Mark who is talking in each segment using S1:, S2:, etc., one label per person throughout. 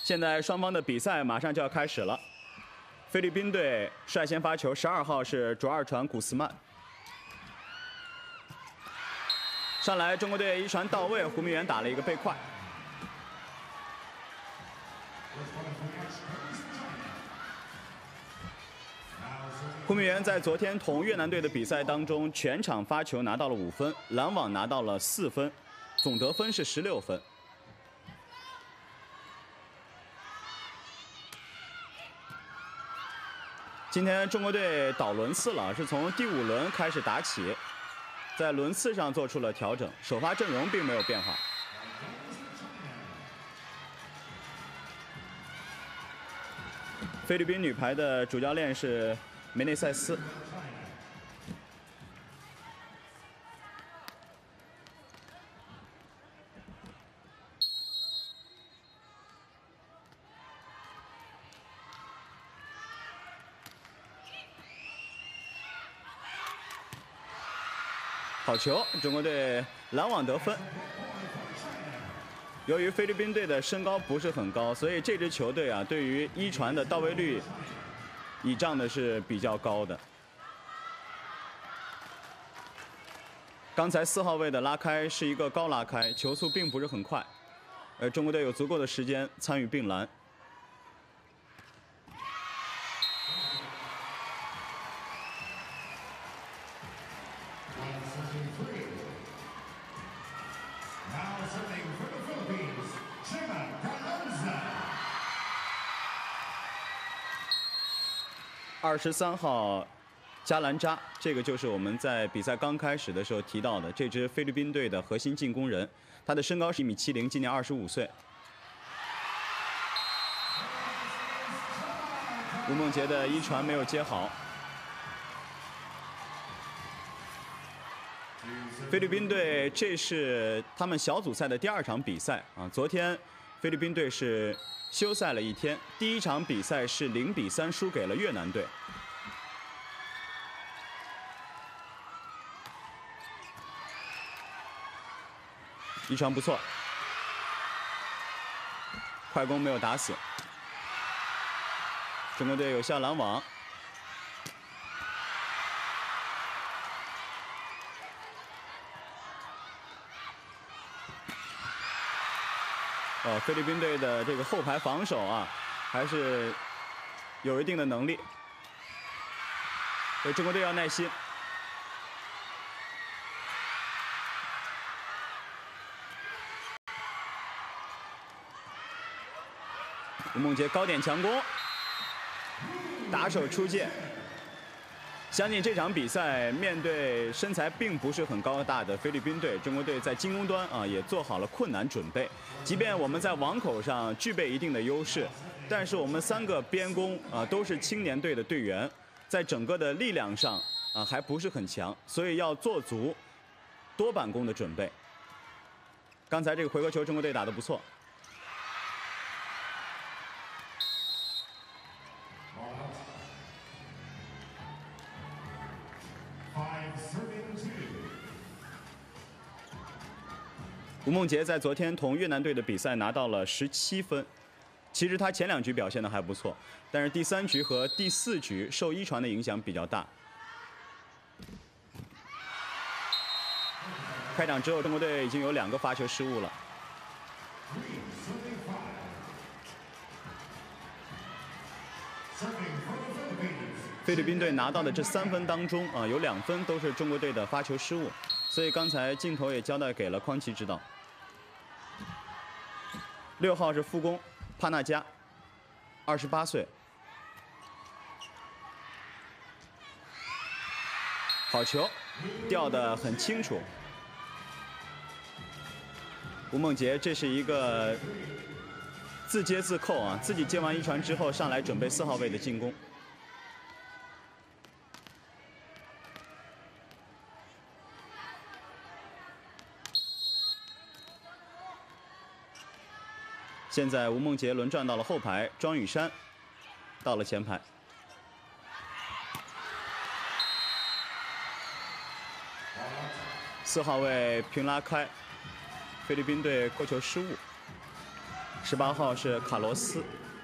S1: 现在双方的比赛马上就要开始了。菲律宾队率先发球，12号是卓尔传古斯曼。上来，中国队一传到位，胡明远打了一个背快。胡明远在昨天同越南队的比赛当中，全场发球拿到了5分，拦网拿到了4分，总得分是16分。 今天中国队倒轮次了，是从第5轮开始打起，在轮次上做出了调整，首发阵容并没有变化。菲律宾女排的主教练是梅内塞斯。 好球！中国队拦网得分。由于菲律宾队的身高不是很高，所以这支球队啊，对于一传的到位率倚仗的是比较高的。刚才4号位的拉开是一个高拉开，球速并不是很快，而中国队有足够的时间参与并拦。 23号加兰扎，这个就是我们在比赛刚开始的时候提到的这支菲律宾队的核心进攻人，他的身高是1.70米，今年25岁。吴梦洁的一传没有接好。菲律宾队这是他们小组赛的第2场比赛啊，昨天菲律宾队是 休赛了1天，第1场比赛是0-3输给了越南队。一传不错，快攻没有打死，中国队有效拦网。菲律宾队的这个后排防守啊，还是有一定的能力，所以中国队要耐心。吴梦洁高点强攻，打手出界。 相信这场比赛面对身材并不是很高大的菲律宾队，中国队在进攻端啊也做好了困难准备。即便我们在网口上具备一定的优势，但是我们3个边攻啊都是青年队的队员，在整个的力量上啊还不是很强，所以要做足多板攻的准备。刚才这个回合球，中国队打得不错。 吴梦洁在昨天同越南队的比赛拿到了17分，其实他前2局表现的还不错，但是第3局和第4局受一传的影响比较大。开场之后，中国队已经有2个发球失误了。菲律宾队拿到的这3分当中啊，有2分都是中国队的发球失误，所以刚才镜头也交代给了匡琦指导。 6号是副攻帕纳加，28岁，好球，吊得很清楚。吴梦洁这是一个自接自扣啊，自己接完一传之后上来准备4号位的进攻。现在吴梦洁轮转到了后排，庄雨珊到了前排。4号位平拉开，菲律宾队扣球失误。 18号是卡罗斯。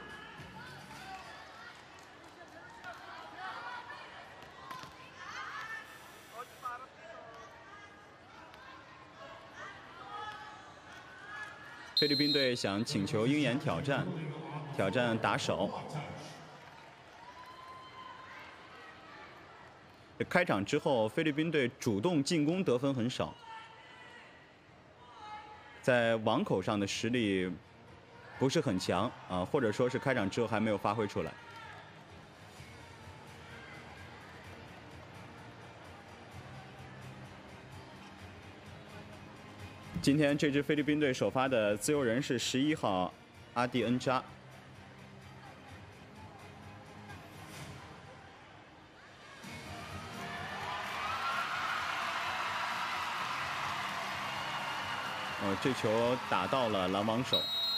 S1: 菲律宾队想请求鹰眼挑战打手。开场之后，菲律宾队主动进攻得分很少，在网口上的实力不是很强啊，或者说是开场之后还没有发挥出来。今天这支菲律宾队首发的自由人是11号阿蒂恩扎。这球打到了拦网手。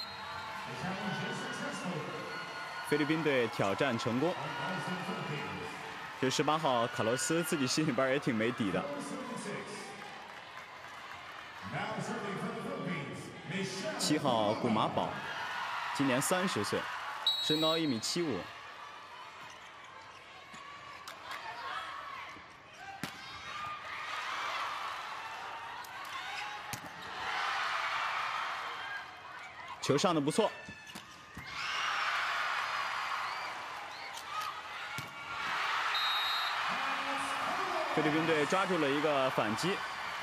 S1: 菲律宾队挑战成功。这18号卡洛斯自己心里边也挺没底的。7号古马宝，今年30岁，身高1.75米。球上的不错。菲律宾队抓住了一个反击。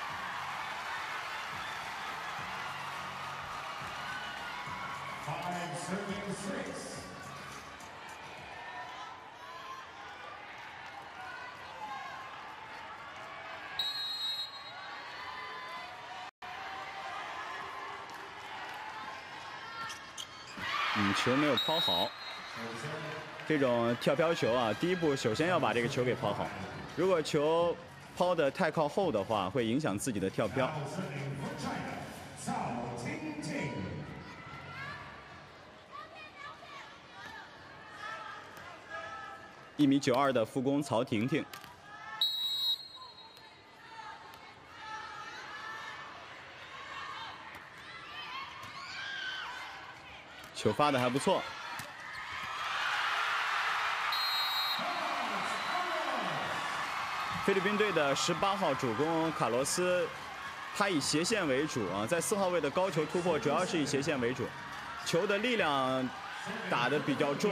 S1: 球没有抛好。这种跳飘球啊，第一步首先要把这个球给抛好。如果球抛得太靠后的话，会影响自己的跳飘。1.92米的副攻曹婷婷。球发的还不错。菲律宾队的18号主攻卡罗斯，他以斜线为主啊，在4号位的高球突破主要是以斜线为主，球的力量打得比较重。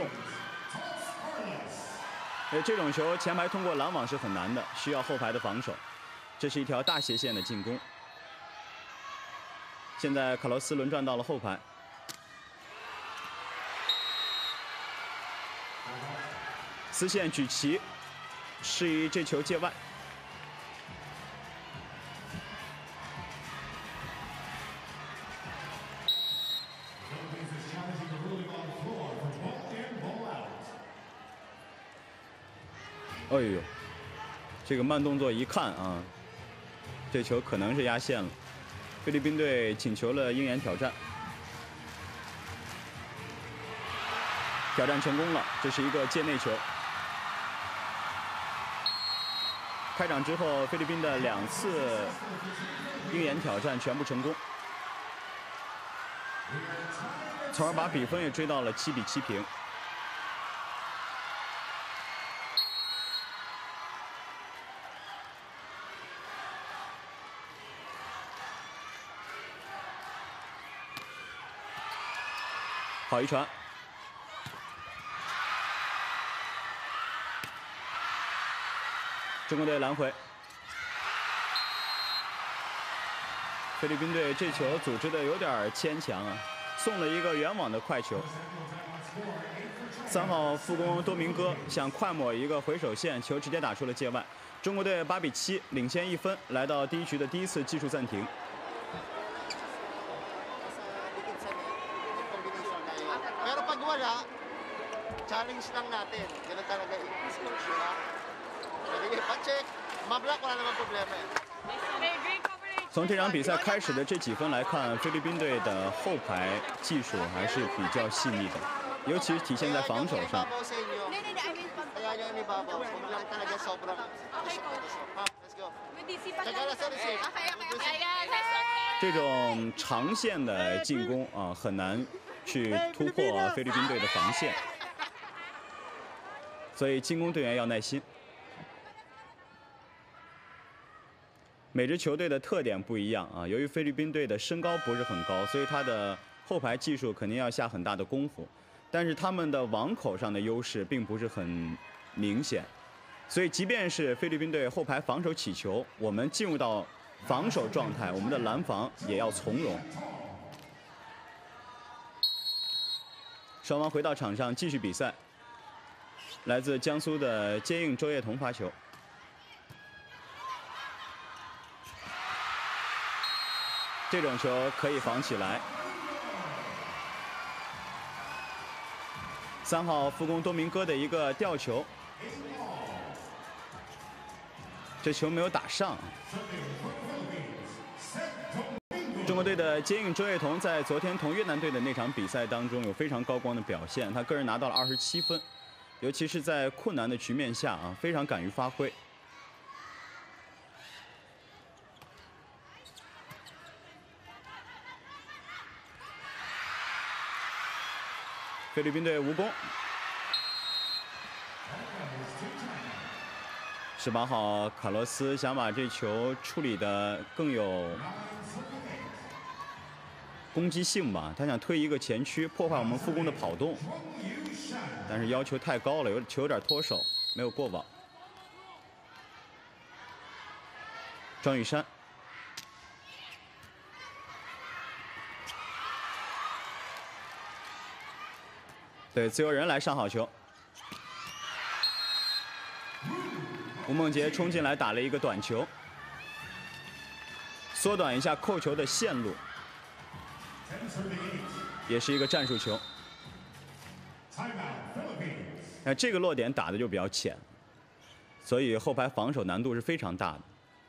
S1: 这种球前排通过拦网是很难的，需要后排的防守。这是一条大斜线的进攻。现在卡罗斯轮转到了后排。丝线举旗，示意这球界外。哎呦，这个慢动作一看啊，这球可能是压线了。菲律宾队请求了鹰眼挑战，挑战成功了，这是一个界内球。开场之后，菲律宾的2次鹰眼挑战全部成功，从而把比分也追到了7-7平。好一传。中国队拦回。菲律宾队这球组织的有点牵强啊，送了一个远网的快球。3号副攻多明戈想快抹一个回手线，球直接打出了界外。中国队8-7领先1分，来到第一局的第1次技术暂停。
S2: challenge lang natin. Ganun talaga i-coach nila. Sige, pa-check. Ma-block, wala naman problema eh.
S1: 从这场比赛开始的这几分来看，菲律宾队的后排技术还是比较细腻的，尤其是体现在防守上。
S2: Kaya yung ibabaw, kung lang talaga sobrang. Let's go. Check out the receive.
S1: 这种长线的进攻啊，很难去突破菲律宾队的防线，所以进攻队员要耐心。每支球队的特点不一样啊，由于菲律宾队的身高不是很高，所以他的后排技术肯定要下很大的功夫，但是他们的网口上的优势并不是很明显，所以即便是菲律宾队后排防守起球，我们进入到防守状态，我们的拦防也要从容。双方回到场上继续比赛，来自江苏的接应周叶彤发球。这种球可以防起来。3号副攻多明戈的一个吊球，这球没有打上。中国队的接应周叶彤在昨天同越南队的那场比赛当中有非常高光的表现，他个人拿到了27分，尤其是在困难的局面下啊，非常敢于发挥。菲律宾队无功。18号卡洛斯想把这球处理得更有攻击性吧，他想推一个前区，破坏我们副攻的跑动，但是要求太高了，球有点脱手，没有过网。庄宇珊。对，自由人来上好球。吴梦洁冲进来打了一个短球，缩短一下扣球的线路，也是一个战术球。那这个落点打的就比较浅，所以后排防守难度是非常大的。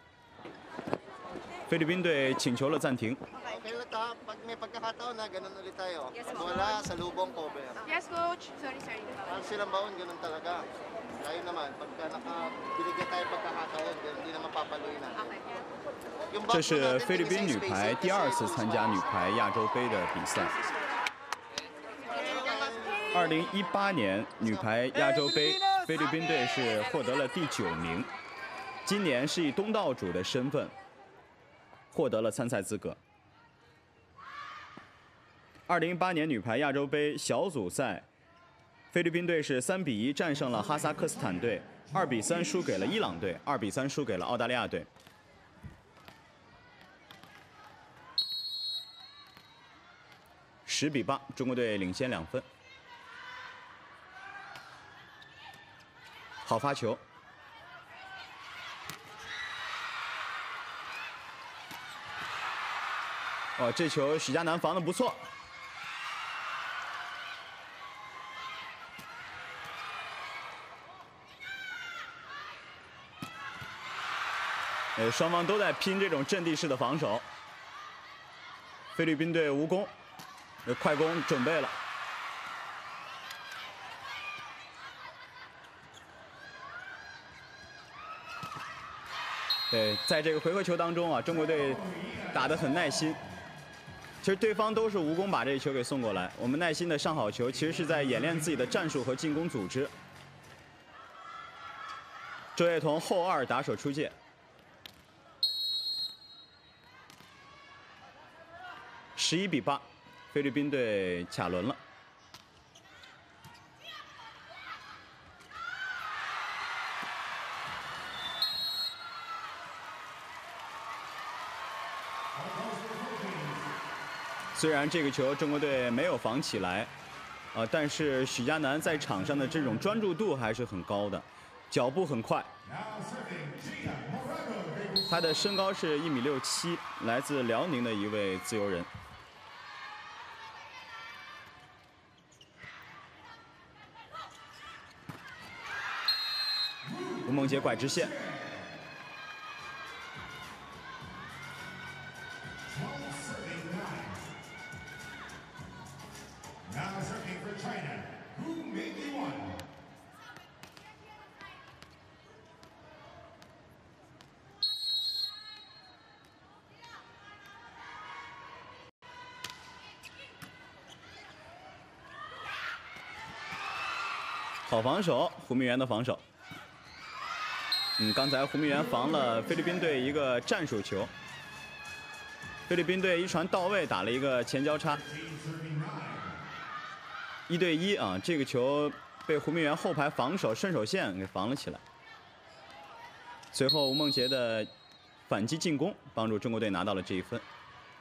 S1: 菲律宾队请求了暂停。
S2: Okay lang ta, pag may pagkakataon na ganun ulit tayo. Wala, sa lubong cover.
S3: Yes, coach. Sorry.
S2: Ang silang baon, ganun talaga. Tayo naman, pagka binigyan tayo pagkakataon, hindi naman papaluin natin.
S1: 这是菲律宾女排第2次参加女排亚洲杯的比赛。2018年女排亚洲杯，菲律宾队是获得了第9名，今年是以东道主的身份获得了参赛资格。2018年女排亚洲杯小组赛，菲律宾队是3比1战胜了哈萨克斯坦队，2比3输给了伊朗队，2比3输给了澳大利亚队。10比8，中国队领先2分。好发球。哦，这球许佳楠防得不错。双方都在拼这种阵地式的防守。菲律宾队无功，快攻准备了。对，在这个回合球当中啊，中国队打得很耐心。其实对方都是无功把这个球给送过来，我们耐心的上好球，其实是在演练自己的战术和进攻组织。周叶彤后2打手出界。11比8，菲律宾队卡轮了。虽然这个球中国队没有防起来，但是许佳楠在场上的这种专注度还是很高的，脚步很快。他的身高是1.67米，来自辽宁的一位自由人。吴梦洁拐直线。 好防守，胡明元的防守。刚才胡明元防了菲律宾队一个战术球，菲律宾队一传到位，打了一个前交叉，1对1啊，这个球被胡明元后排防守顺手线给防了起来。随后吴梦洁的反击进攻，帮助中国队拿到了这1分。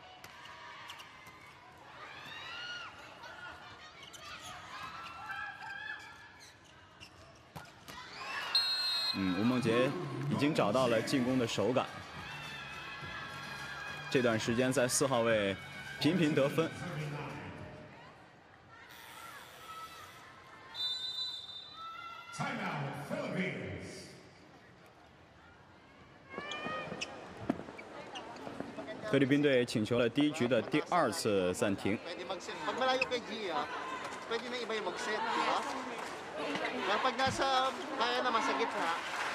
S1: 吴梦洁已经找到了进攻的手感。这段时间在4号位频频得分。菲律宾队请求了第1局的第2次暂停。
S2: Pag malayo kay G, pwede na iba yung mag-set, di ba? Pero pag nasa, kaya naman sa gitna.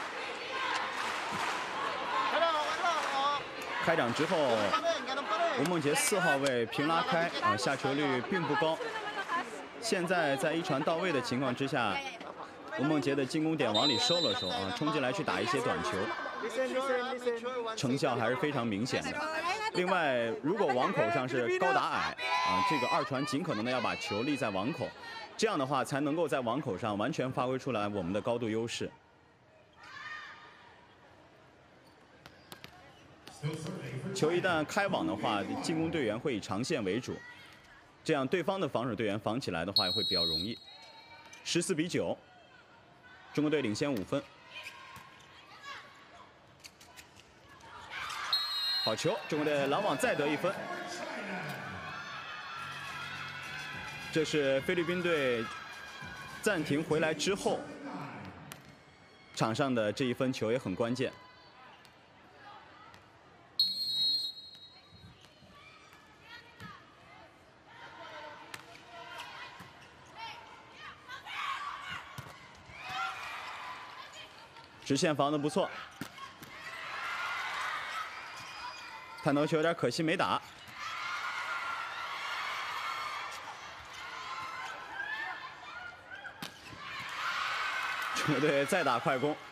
S2: Hello.
S1: 开场之后，吴梦洁4号位平拉开下球率并不高。现在在一传到位的情况之下，吴梦洁的进攻点往里收了收冲进来去打一些短球，成效还是非常明显的。另外，如果网口上是高打矮这个2传尽可能的要把球立在网口，这样的话才能够在网口上完全发挥出来我们的高度优势。球一旦开网的话，进攻队员会以长线为主，这样对方的防守队员防起来的话也会比较容易。14比9，中国队领先5分。好球，中国队拦网再得1分。这是菲律宾队暂停回来之后场上的这1分球也很关键。直线防得不错，探头球有点可惜没打。中国队再打快攻，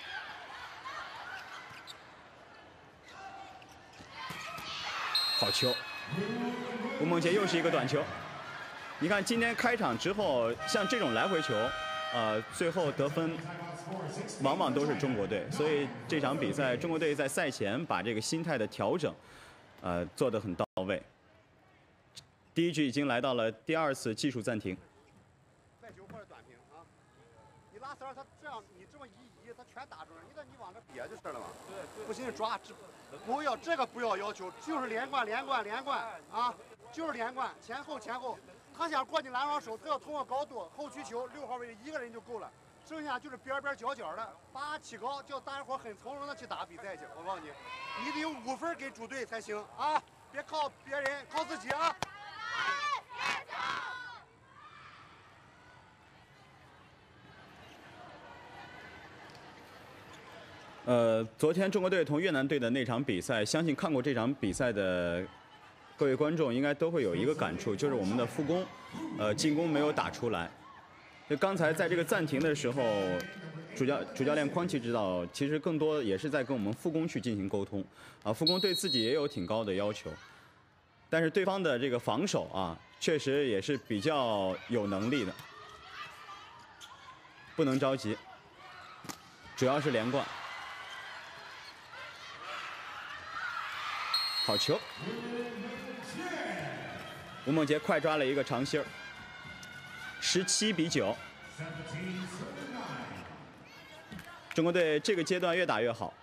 S1: 好球！吴梦洁又是一个短球。你看今天开场之后，像这种来回球，最后得分。 往往都是中国队，所以这场比赛中国队在赛前把这个心态的调整，做得很到位。第1局已经来到了第2次技术暂停。
S3: 带球或者短平啊，你拉丝儿，他这样你这么一移，他全打中了，你往这别就是了嘛。对，不行抓，不要这个不要要求，就是连贯啊，就是连贯，前后。他想过去拦网手，他要通过高度后曲球，6号位1个人就够了。 剩下就是边角的，把它起高，叫大家伙很从容的去打比赛去。我告诉你，你得有5分给主队才行啊！别靠别人，靠自己啊！
S1: 昨天中国队同越南队的那场比赛，相信看过这场比赛的各位观众应该都会有一个感触，就是我们的副攻，进攻没有打出来。 就刚才在这个暂停的时候，主教练匡奇指导其实更多也是在跟我们副攻去进行沟通副攻对自己也有挺高的要求，但是对方的这个防守确实也是比较有能力的，不能着急，主要是连贯。好球，吴梦洁快抓了一个长心儿。 17比9，中国队这个阶段越打越好。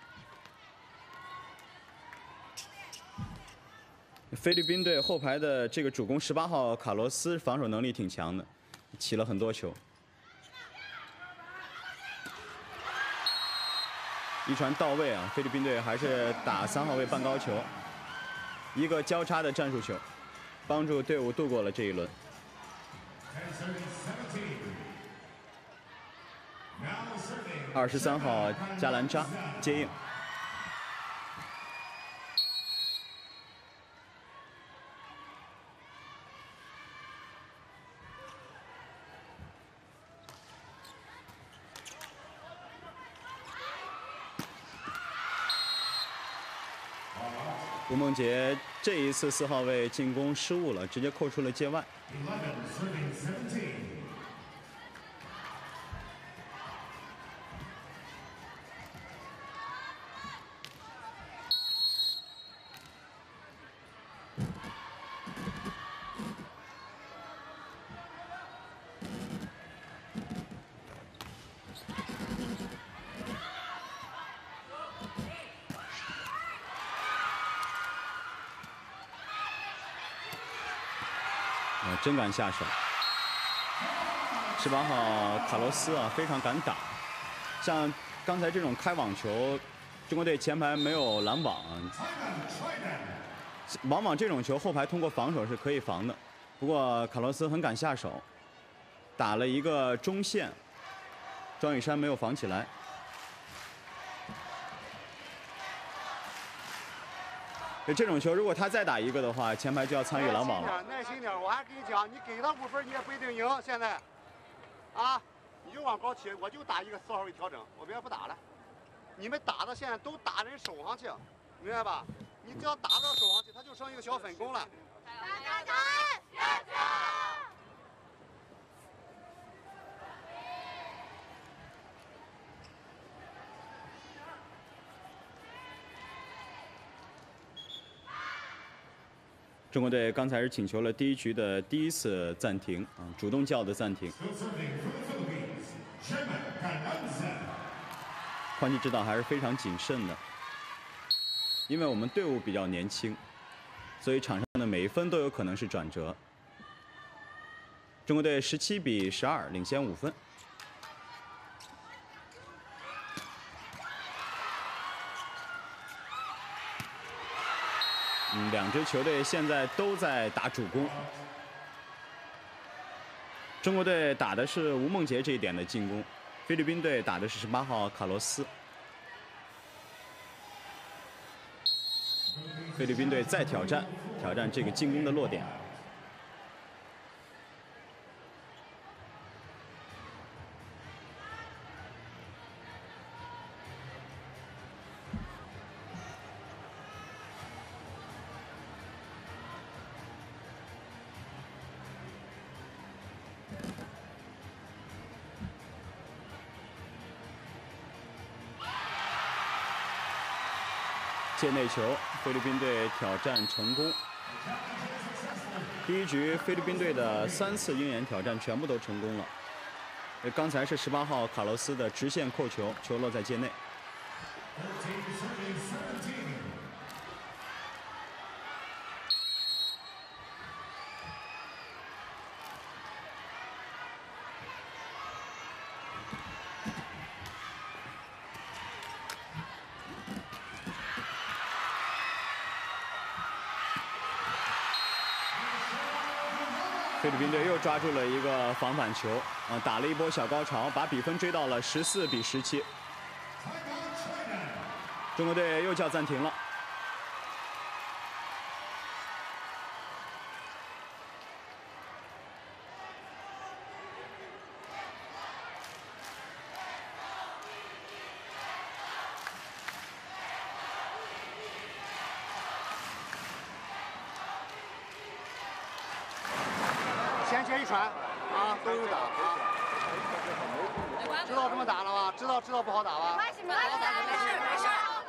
S1: 菲律宾队后排的这个主攻18号卡罗斯防守能力挺强的，起了很多球。一传到位菲律宾队还是打3号位半高球，一个交叉的战术球，帮助队伍度过了这一轮。 23号加兰扎接应， 吴梦洁这一次4号位进攻失误了，直接扣出了界外。真敢下手！18号卡洛斯啊，非常敢打。像刚才这种开网球，中国队前排没有拦网，往往这种球后排通过防守是可以防的。不过卡洛斯很敢下手，打了一个中线，庄宇珊没有防起来。 这种球，如果他再打一个的话，前排就要参与拦网了。
S3: 耐心点，我还跟你讲，你给他5分，你也不一定赢。现在，啊，你就往高起，我就打一个4号位调整，我别不打了。你们打的现在都打人手上去，明白吧？你只要打到手上去，他就剩一个小粉弓了。
S1: 中国队刚才是请求了第1局的第1次暂停啊，主动叫的暂停。宽基指导还是非常谨慎的，因为我们队伍比较年轻，所以场上的每一分都有可能是转折。中国队17比12领先5分。 两支球队现在都在打主攻。中国队打的是吴梦洁这一点的进攻，菲律宾队打的是18号卡洛斯。菲律宾队再挑战这个进攻的落点。 界内球，菲律宾队挑战成功。第1局菲律宾队的3次鹰眼挑战全部都成功了。刚才是18号卡洛斯的直线扣球，球落在界内。菲律宾队又抓住了一个防反球，打了一波小高潮，把比分追到了14比17。中国队又叫暂停了。
S3: 先接一传，啊，都有打啊。知道这么打了吧？知道不好打吧？
S4: 没事。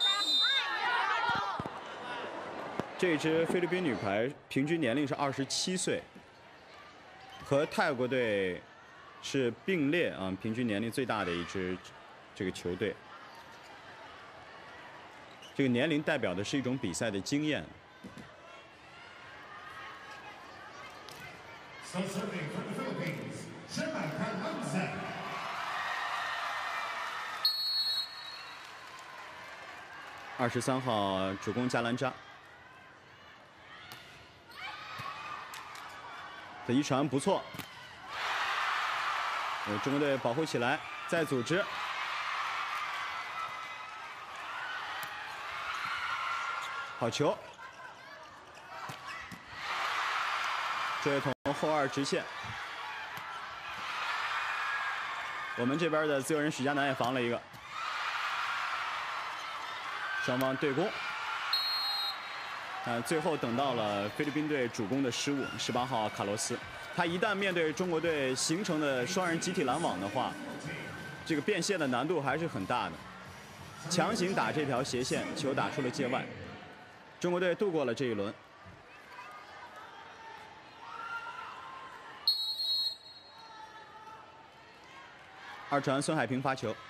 S1: 这支菲律宾女排平均年龄是27岁，和泰国队是并列啊，平均年龄最大的一支这个球队。这个年龄代表的是一种比赛的经验。 23号主攻加兰扎，这一传不错，中国队保护起来，再组织，好球，这从后2直线。 我们这边的自由人许佳楠也防了一个，双方对攻。 最后等到了菲律宾队主攻的失误，18号卡洛斯，他一旦面对中国队形成的双人集体拦网的话，这个变现的难度还是很大的。强行打这条斜线，球打出了界外，中国队度过了这一轮。二传孙海平发球。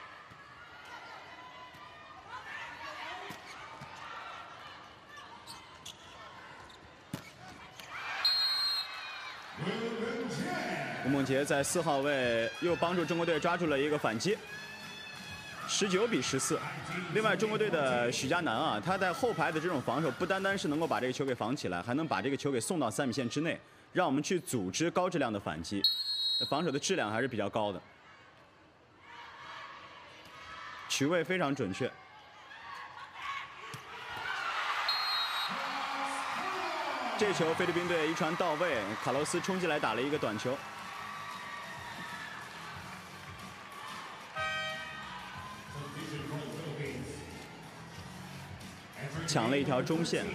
S1: 吴梦洁在4号位又帮助中国队抓住了一个反击，19比14。另外，中国队的许家南啊，他在后排的这种防守，不单单是能够把这个球给防起来，还能把这个球给送到3米线之内，让我们去组织高质量的反击，防守的质量还是比较高的，取位非常准确。这球菲律宾队一传到位，卡洛斯冲进来打了一个短球。抢了一条中线。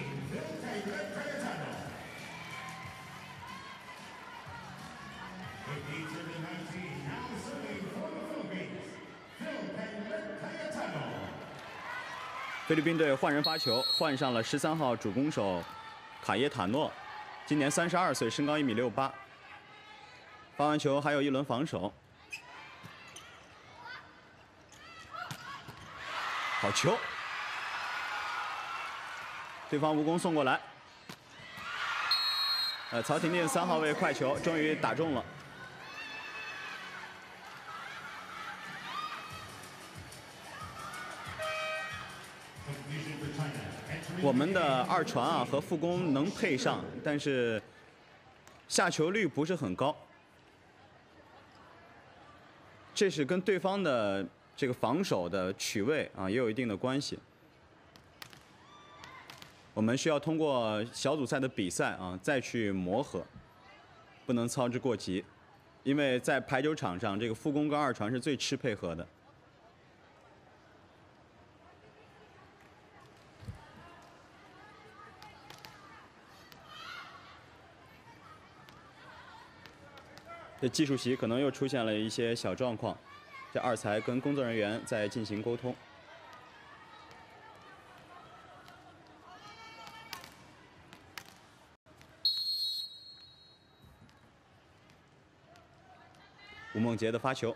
S1: 菲律宾队换人发球，换上了13号主攻手卡耶塔诺，今年32岁，身高1米68。发完球还有一轮防守。好球！对方无功送过来。曹婷婷3号位快球终于打中了。我们的二传啊和副攻能配上，但是下球率不是很高，这是跟对方的这个防守的取位啊也有一定的关系。我们需要通过小组赛的比赛啊再去磨合，不能操之过急，因为在排球场上，这个副攻跟二传是最吃配合的。这技术席可能又出现了一些小状况，这二裁跟工作人员在进行沟通。吴梦洁的发球，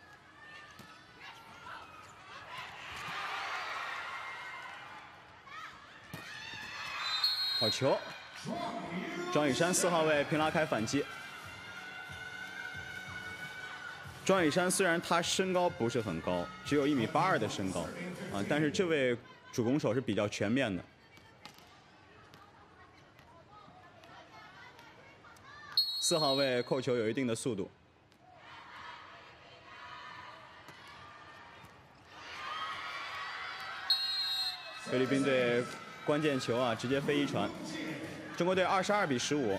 S1: 好球！庄雨珊4号位平拉开反击。庄雨珊虽然他身高不是很高，只有1米82的身高，啊，但是这位主攻手是比较全面的。4号位扣球有一定的速度。菲律宾队关键球啊，直接飞一传。中国队22比15。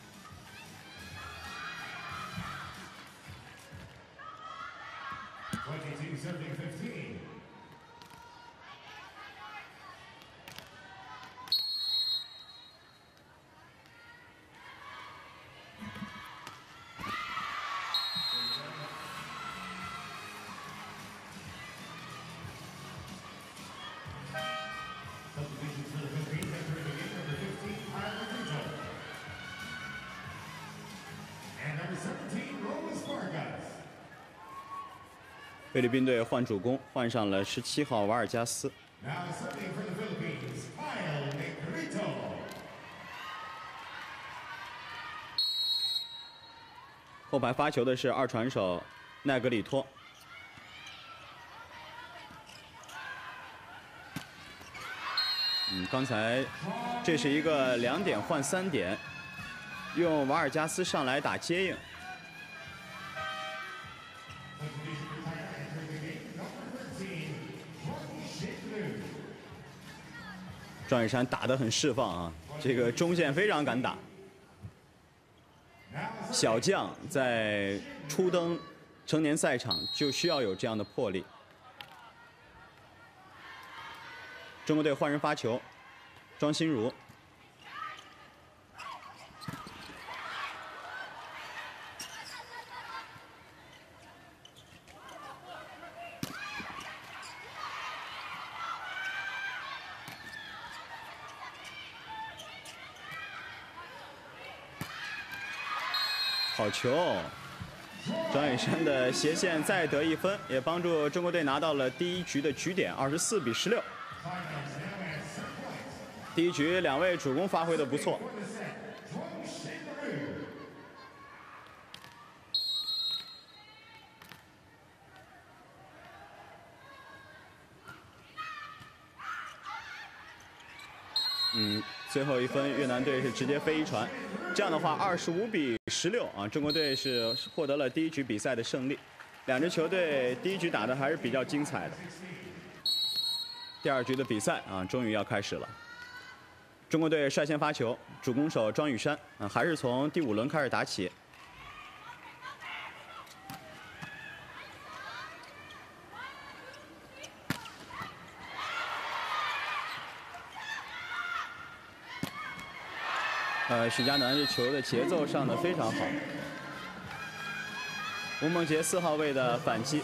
S1: 菲律宾队换主攻，换上了17号瓦尔加斯。后排发球的是二传手奈格里托。刚才这是一个2点换3点，用瓦尔加斯上来打接应。庄雨珊打得很释放啊，这个中线非常敢打。小将在初登成年赛场就需要有这样的魄力。中国队换人发球，庄心如好球！庄宇珊的斜线再得1分，也帮助中国队拿到了第1局的局点，24比16。第1局2位主攻发挥的不错。最后1分，越南队是直接飞一传，这样的话25比16啊，中国队是获得了第1局比赛的胜利。两支球队第1局打的还是比较精彩的。第2局的比赛啊，终于要开始了。中国队率先发球，主攻手庄宇珊啊，还是从第5轮开始打起。许佳楠这球的节奏上的非常好。吴梦洁4号位的反击。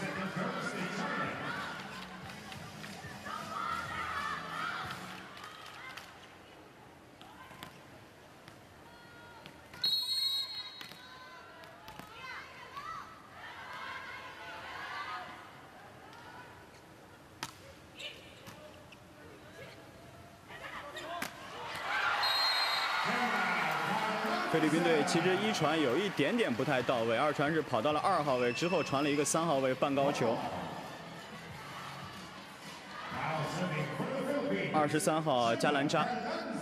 S1: 菲律宾队其实1传有一点点不太到位，2传是跑到了2号位之后传了一个3号位半高球。23号加兰扎，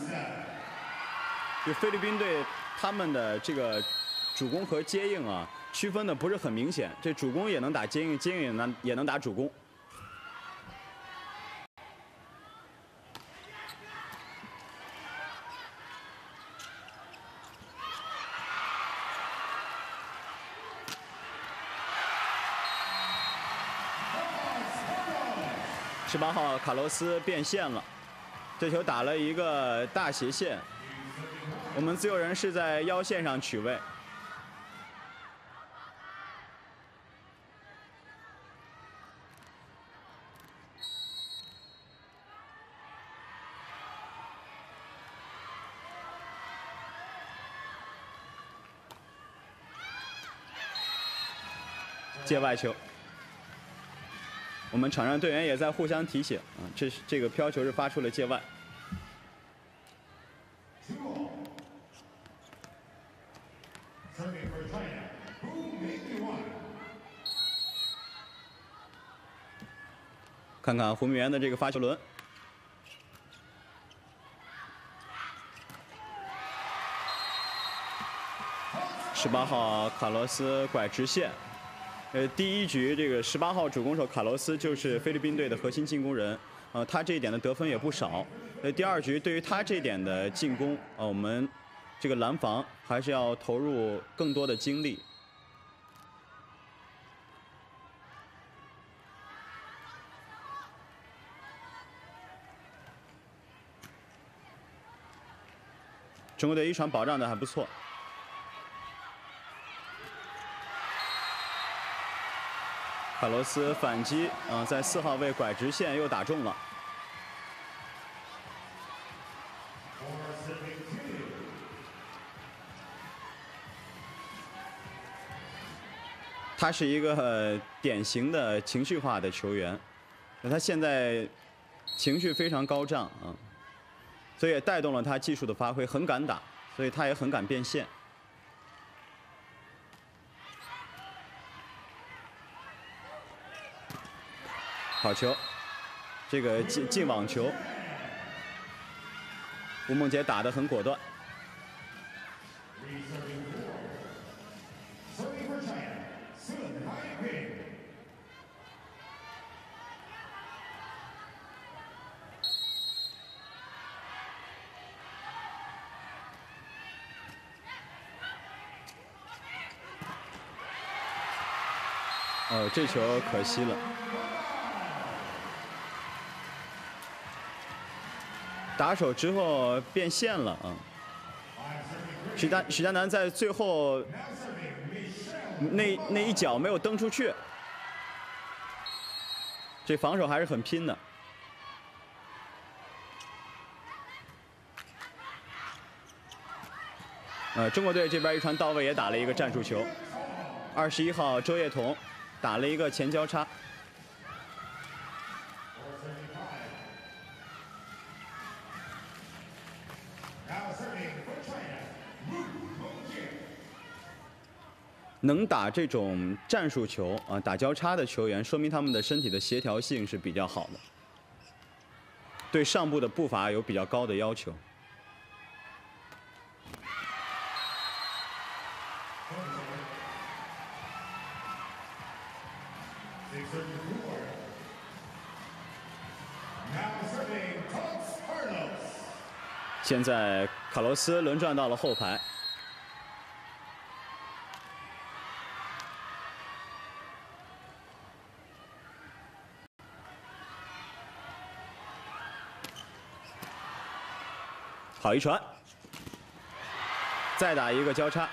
S1: 就菲律宾队他们的这个主攻和接应啊，区分的不是很明显，这主攻也能打接应，接应也能打主攻。18号卡洛斯变线了，这球打了一个大斜线，我们自由人是在腰线上取位。界外球。我们场上队员也在互相提醒啊，这个飘球是发出了界外。看看胡明元的这个发球轮。18号卡洛斯拐直线。第1局这个18号主攻手卡洛斯就是菲律宾队的核心进攻人，他这一点的得分也不少。第2局对于他这点的进攻，我们这个拦防还是要投入更多的精力。中国队1传保障的还不错。卡洛斯反击，在4号位拐直线又打中了。他是一个典型的情绪化的球员，他现在情绪非常高涨啊，所以也带动了他技术的发挥，很敢打，所以他也很敢变现。好球，这个进网球，吴梦洁打得很果断。这球可惜了。打手之后变线了啊！许佳楠在最后那一脚没有蹬出去，这防守还是很拼的。 中国队这边一传到位也打了一个战术球。21号周叶彤打了一个前交叉。能打这种战术球啊，打交叉的球员，说明他们的身体的协调性是比较好的，对上步的步伐有比较高的要求。现在卡洛斯轮转到了后排。好一传，再打一个交叉。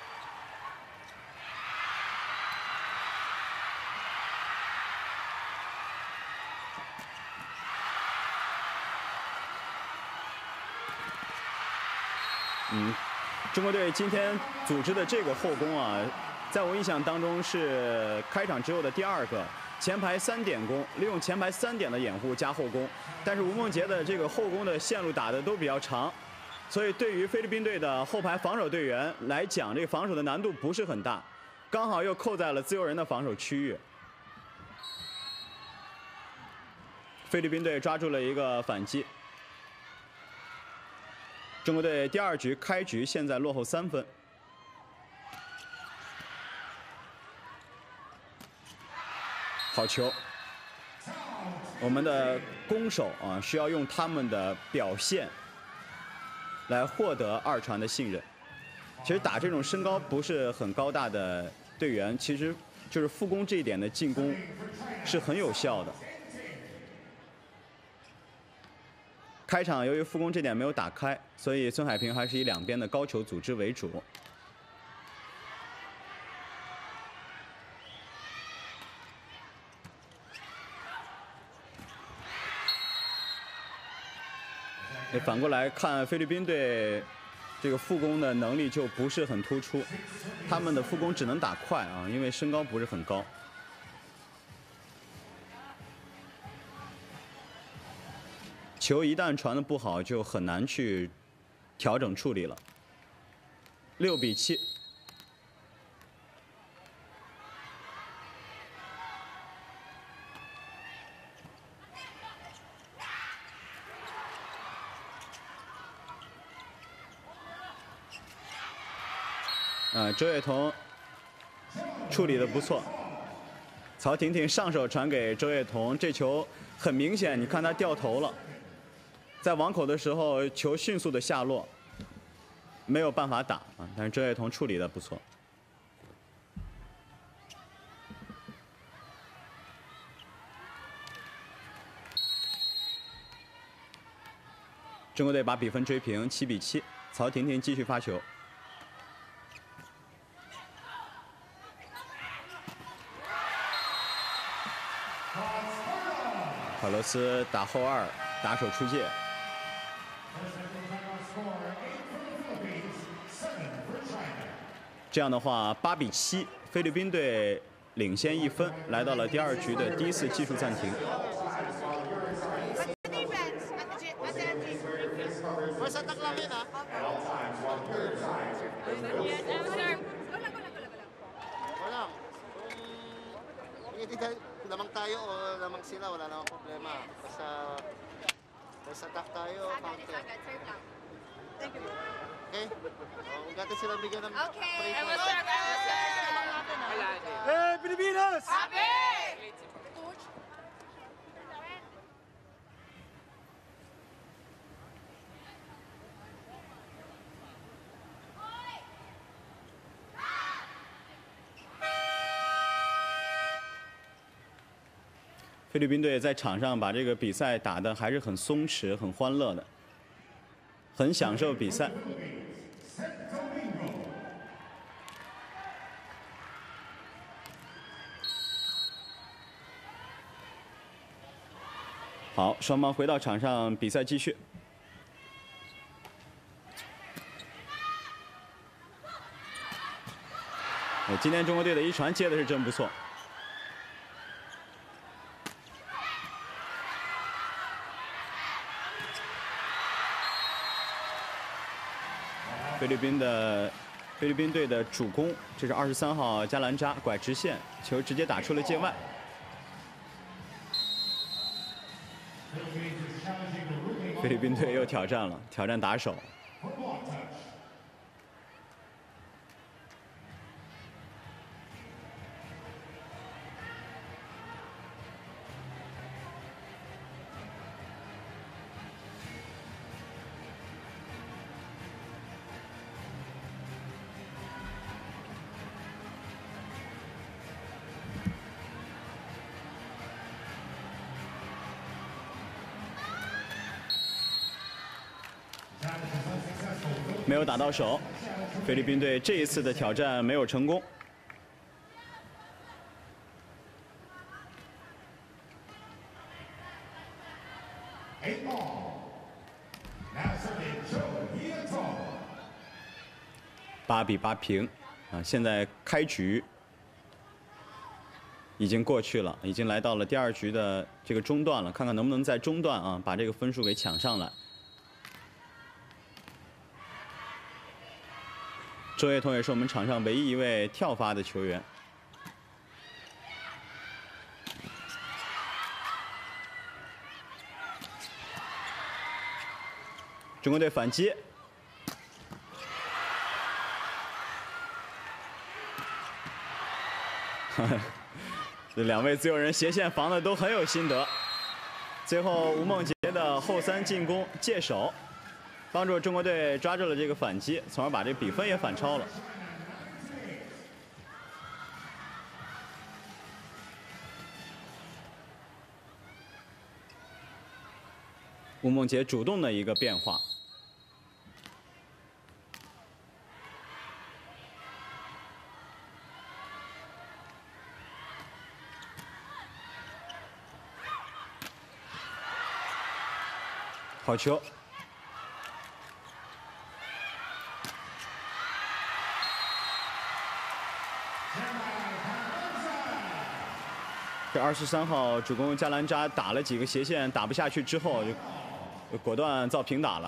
S1: 中国队今天组织的这个后攻啊，在我印象当中是开场之后的第2个。前排3点攻，利用前排3点的掩护加后攻，但是吴梦洁的这个后攻的线路打得都比较长，所以对于菲律宾队的后排防守队员来讲，这个防守的难度不是很大，刚好又扣在了自由人的防守区域。菲律宾队抓住了一个反击，中国队第2局开局现在落后3分。好球！我们的攻手啊，需要用他们的表现来获得2传的信任。其实打这种身高不是很高大的队员，其实就是副攻这一点的进攻是很有效的。开场由于副攻这点没有打开，所以孙海平还是以2边的高球组织为主。反过来看，菲律宾队这个副攻的能力就不是很突出，他们的副攻只能打快啊，因为身高不是很高。球一旦传得不好，就很难去调整处理了。6比7。周叶彤处理得不错，曹婷婷上手传给周叶彤，这球很明显，你看他掉头了，在网口的时候球迅速的下落，没有办法打啊，但是周叶彤处理得不错。中国队把比分追平，7比7，曹婷婷继续发球。卡洛斯打后2，打手出界。这样的话，8比7，菲律宾队领先1分，来到了第2局的第1次技术暂停。
S2: lamang tayo o lamang sila, wala namang problema. Basta attack tayo, counter. Okay? Huwag natin sila bigyan ng free throw.
S3: Hey, Pilipinas!
S4: Happy!
S1: 菲律宾队在场上把这个比赛打得还是很松弛、很欢乐的，很享受比赛。好，双方回到场上，比赛继续。 今天中国队的一传接的是真不错。菲律宾队的主攻，这是23号加兰扎拐直线，球直接打出了界外。菲律宾队又挑战了，挑战打手。没有打到手，菲律宾队这一次的挑战没有成功。8比8平，啊，现在开局已经过去了，已经来到了第2局的这个中段了，看看能不能在中段啊把这个分数给抢上来。周叶彤也是我们场上唯一一位跳发的球员。中国队反击，这2位自由人斜线防的都很有心得。最后吴梦洁的后3进攻界手，帮助中国队抓住了这个反击，从而把这比分也反超了。吴梦洁主动的一个变化。好球！这23号主攻加兰扎打了几个斜线，打不下去之后就果断造平打了，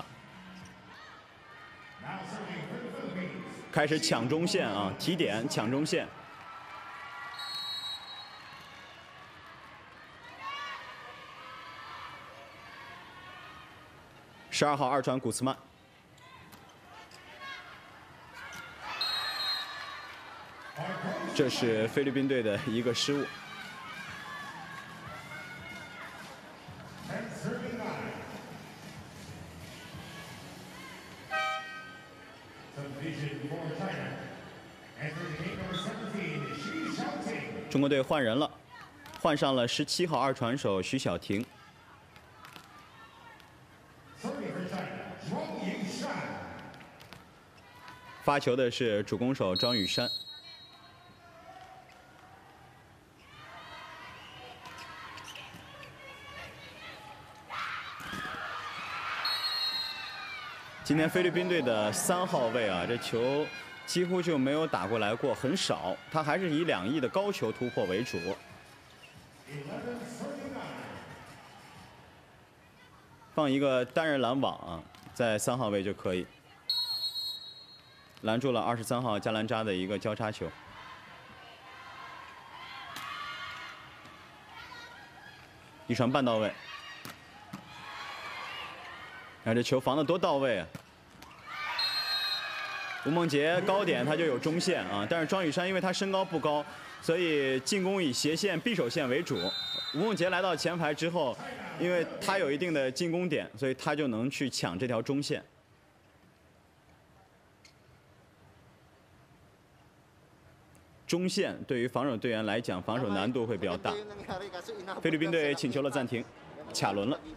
S1: 开始抢中线啊，提点抢中线。12号二传古斯曼，这是菲律宾队的一个失误。中国队换人了，换上了17号二传手徐晓婷。发球的是主攻手庄宇珊。今天菲律宾队的3号位啊，这球几乎就没有打过来过，很少。他还是以2翼的高球突破为主。放一个单人拦网啊，在3号位就可以。拦住了23号加兰扎的一个交叉球。一传半到位，看这球防得多到位啊！吴梦洁高点他就有中线啊，但是庄宇珊因为他身高不高，所以进攻以斜线、匕首线为主。吴梦洁来到前排之后，因为他有一定的进攻点，所以他就能去抢这条中线。中线对于防守队员来讲，防守难度会比较大。菲律宾队请求了暂停，卡轮了。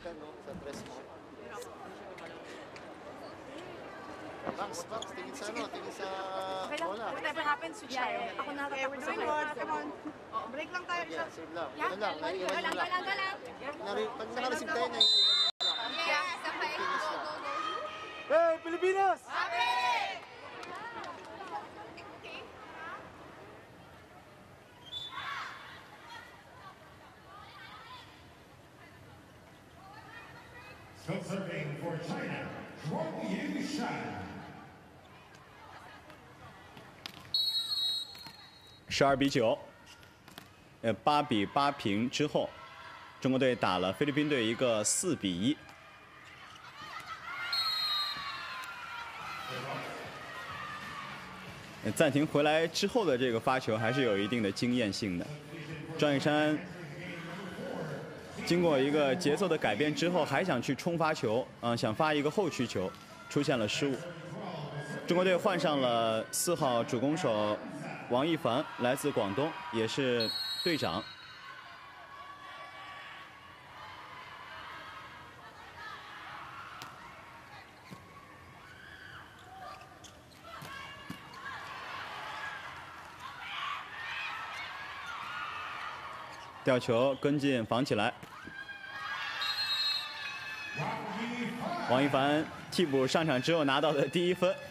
S2: Tingin sa ano, tingin sa bola.
S4: Whatever happens, switch tayo. Ako na tatapos sa kayo.
S5: Break lang tayo.
S2: Yeah, save lang. Yun lang, naiiwan yun lang. Pag naka-receive tayo, naiiwan lang.
S4: Yeah, sabay. Go, go, go.
S3: Hey, Pilipinas!
S5: Still serving for China, Zhuang Yushan.
S1: 12-9， 8-8平之后，中国队打了菲律宾队一个4-1。暂停回来之后的这个发球还是有一定的经验性的。庄雨珊经过一个节奏的改变之后，还想去冲发球，想发一个后曲球，出现了失误。中国队换上了4号主攻手王一凡，来自广东，也是队长。吊球跟进防起来，王一凡替补上场之后拿到的第1分。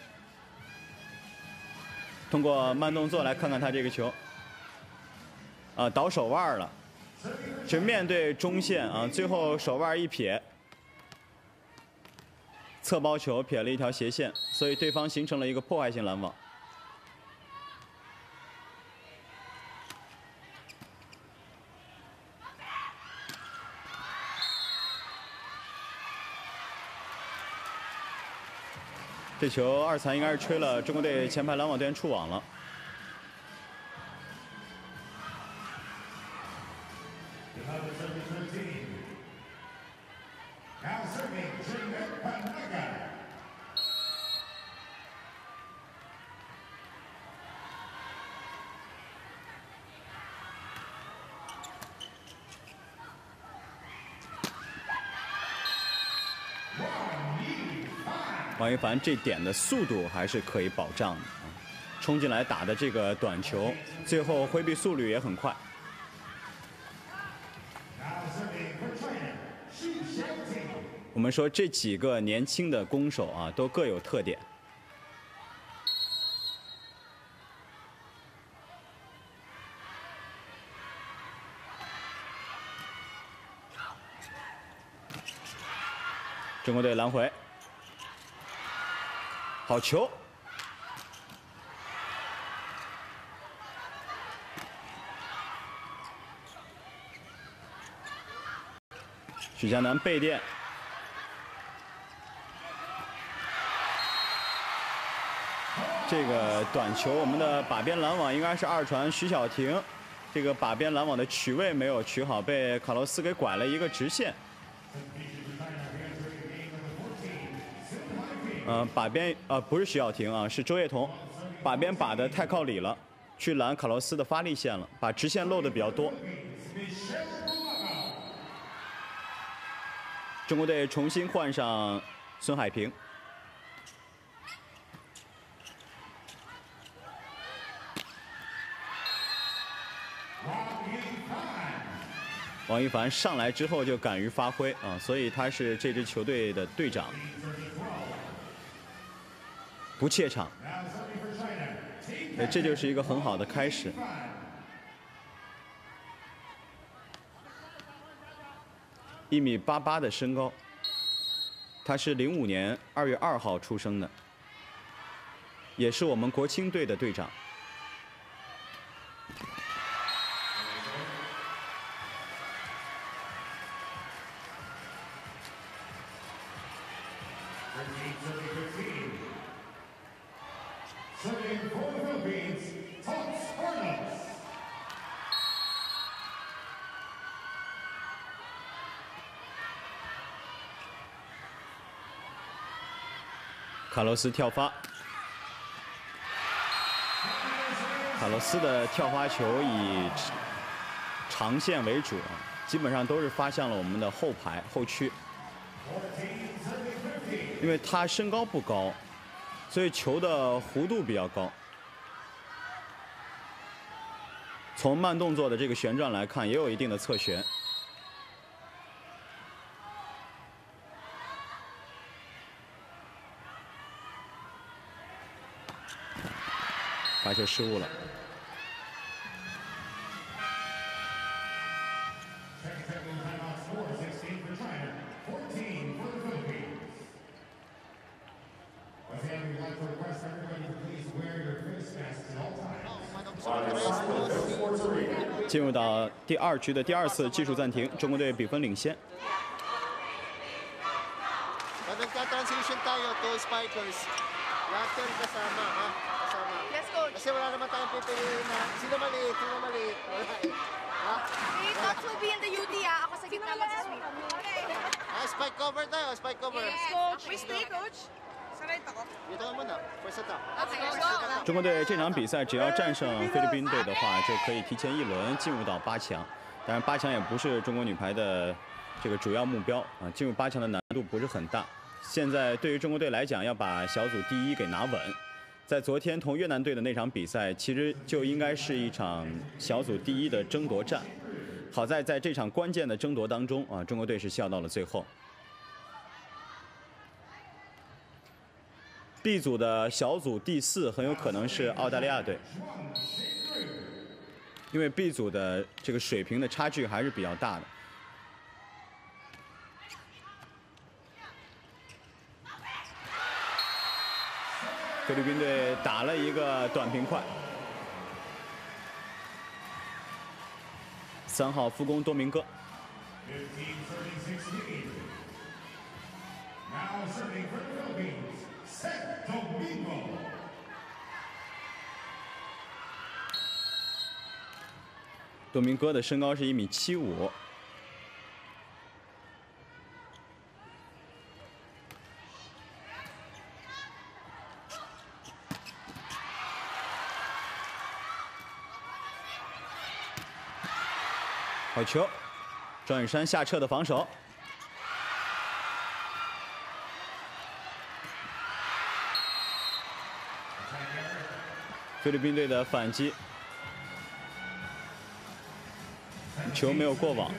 S1: 通过慢动作来看看他这个球，倒手腕了，就面对中线啊，最后手腕一撇，侧包球撇了一条斜线，所以对方形成了一个破坏性拦网。这球二残应该是吹了，中国队前排拦网边触网了。王一凡这点的速度还是可以保障的啊，冲进来打的这个短球，最后挥臂速率也很快。我们说这几个年轻的攻手啊，都各有特点。中国队拦回。好球！许江南背垫，这个短球，我们的把边拦网应该是二传徐晓婷，这个把边拦网的取位没有取好，被卡洛斯给拐了一个直线。把边不是徐晓婷啊，是周叶彤，把边把的太靠里了，去拦卡洛斯的发力线了，把直线漏的比较多。中国队重新换上孙海平。王一凡上来之后就敢于发挥啊，所以他是这支球队的队长。不怯场，这就是一个很好的开始。1.88米的身高，他是05年2月2号出生的，也是我们国青队的队长。卡洛斯跳发，卡洛斯的跳发球以长线为主，基本上都是发向了我们的后排后区。因为他身高不高，所以球的弧度比较高。从慢动作的这个旋转来看，也有一定的侧旋。发球失误了。 进入到第2局的第2次技术暂停，中国队比分领先。
S2: Pag nagka-transition tayo to spikers, lahat yun kasama, ha? Kasama.
S4: Yes, coach.
S2: Kasi wala naman tayong pipiliin na sino maliit. Wala eh. Ha?
S4: Hey, Tots will be in the UD, ah. Ako sa gitna mag-sweep.
S2: Spike cover tayo, spike cover.
S4: Yes, coach. We stay, coach. Sarayt ako.
S2: Dito ka muna, first attack.
S4: Okay, let's go.
S1: 中国队这场比赛只要战胜菲律宾队的话，就可以提前1轮进入到8强。当然，8强也不是中国女排的这个主要目标啊，进入8强的难度不是很大。现在对于中国队来讲，要把小组第1给拿稳。在昨天同越南队的那场比赛，其实就应该是一场小组第1的争夺战。好在在这场关键的争夺当中啊，中国队是笑到了最后。B 组的小组第4很有可能是澳大利亚队，因为 B 组的这个水平的差距还是比较大的。菲律宾队打了一个短平快，3号副攻多明戈。
S5: Now serving for the Philippines, Seth Domingo.
S1: 多明戈的身高是1.75米。好球，庄雨珊下撤的防守。 菲律宾队的反击，球没有过网。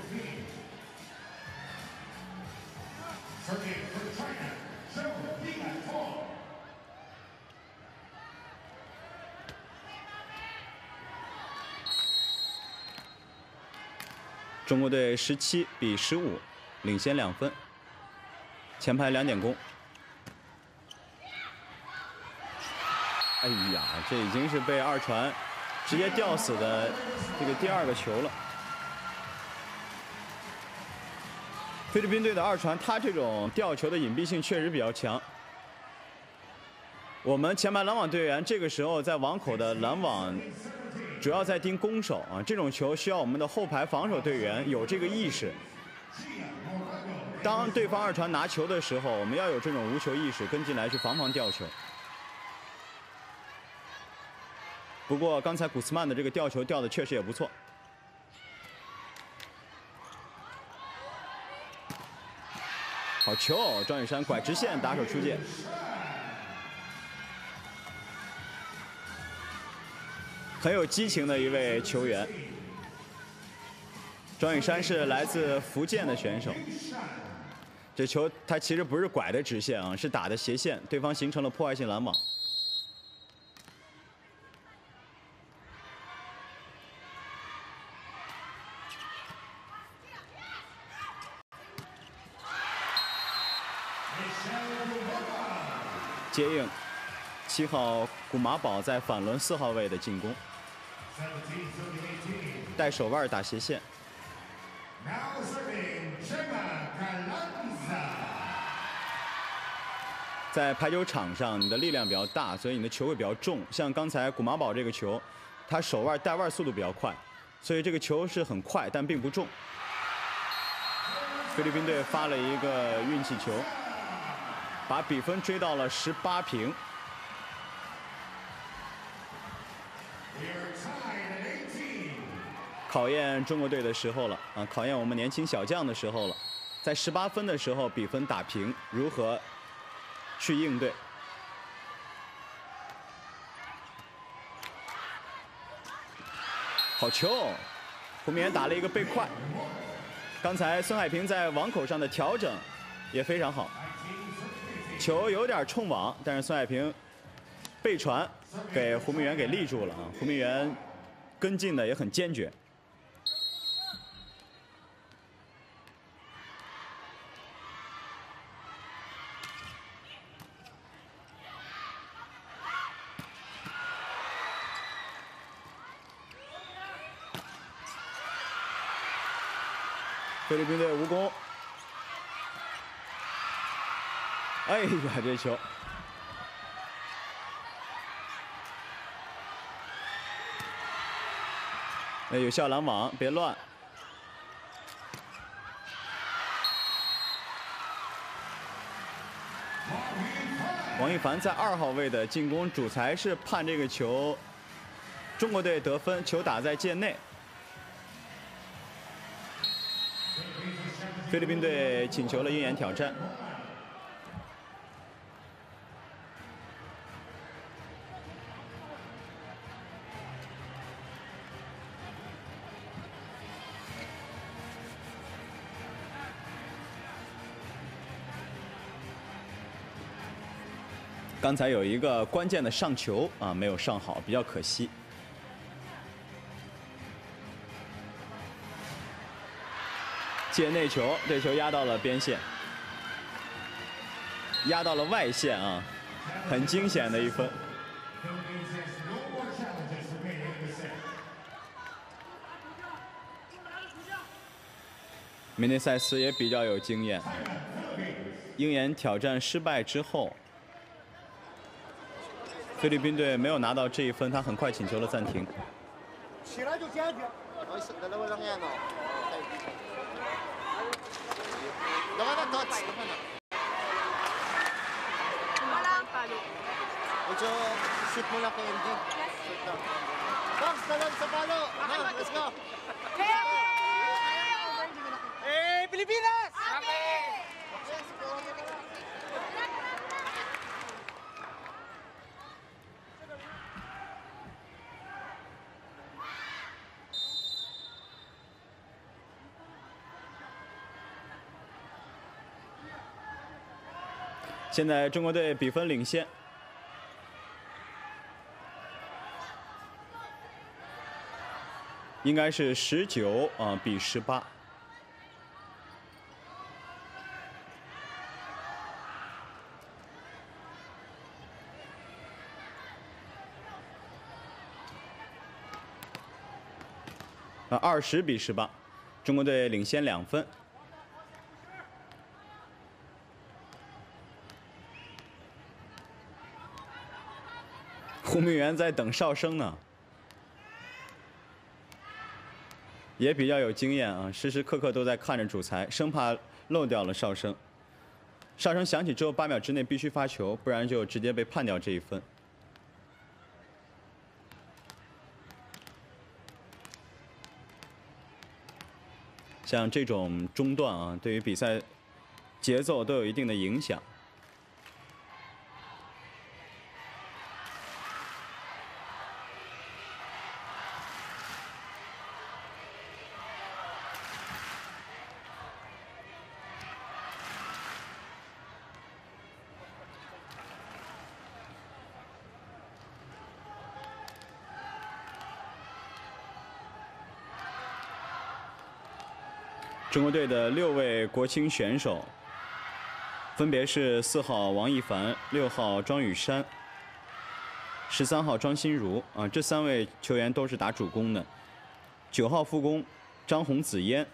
S1: 中国队17比15，领先2分。前排2点攻。 哎呀，这已经是被2传直接吊死的这个第2个球了。菲律宾队的2传，他这种吊球的隐蔽性确实比较强。我们前排拦网队员这个时候在网口的拦网，主要在盯攻手啊，这种球需要我们的后排防守队员有这个意识。当对方2传拿球的时候，我们要有这种无球意识，跟进来去防吊球。 不过刚才古斯曼的这个吊球吊的确实也不错。好球，庄雨珊拐直线打手出界。很有激情的一位球员。庄雨珊是来自福建的选手。这球他其实不是拐的直线啊，是打的斜线，对方形成了破坏性拦网。 接应7号古马宝在反轮4号位的进攻，带手腕打斜线。在排球场上，你的力量比较大，所以你的球会比较重。像刚才古马宝这个球，他手腕带腕速度比较快，所以这个球是很快，但并不重。菲律宾队发了一个运气球。 把比分追到了18平。考验中国队的时候了啊！考验我们年轻小将的时候了。在18分的时候，比分打平，如何去应对？好球！胡明远打了一个背快。刚才孙海平在网口上的调整也非常好。 球有点冲网，但是孙海平背传给胡明远给立住了啊！胡明远跟进的也很坚决。 菲律宾队无功。哎呀，这球！哎，有效拦网，别乱。王一凡在2号位的进攻，主裁是判这个球，中国队得分，球打在界内。菲律宾队请求了鹰眼挑战。刚才有一个关键的上球啊，没有上好，比较可惜。界内球，这球压到了边线，压到了外线啊，很惊险的一分。梅内塞斯也比较有经验，鹰眼挑战失败之后。菲律宾队没有拿到这一分，他很快请求了暂停。
S3: 起来就解决。
S2: dalawa lang yan, oh. Dawa na, Tots.
S4: Walang palo.
S2: Medyo shoot mo lang kay MG. Shoot lang. Box, talon sa palo. Let's go.
S3: Eh, Pilipinas!
S4: Okay!
S1: 现在中国队比分领先，应该是19比18。20比18，中国队领先2分。胡明元在等哨声呢，也比较有经验啊，时时刻刻都在看着主裁，生怕漏掉了哨声。哨声响起之后，8秒之内必须发球，不然就直接被判掉这一分。像这种中断啊，对于比赛节奏都有一定的影响。中国队的6位国青选手，分别是4号王一凡、6号庄宇珊、13号庄心如啊，这3位球员都是打主攻的。9号副攻张洪子嫣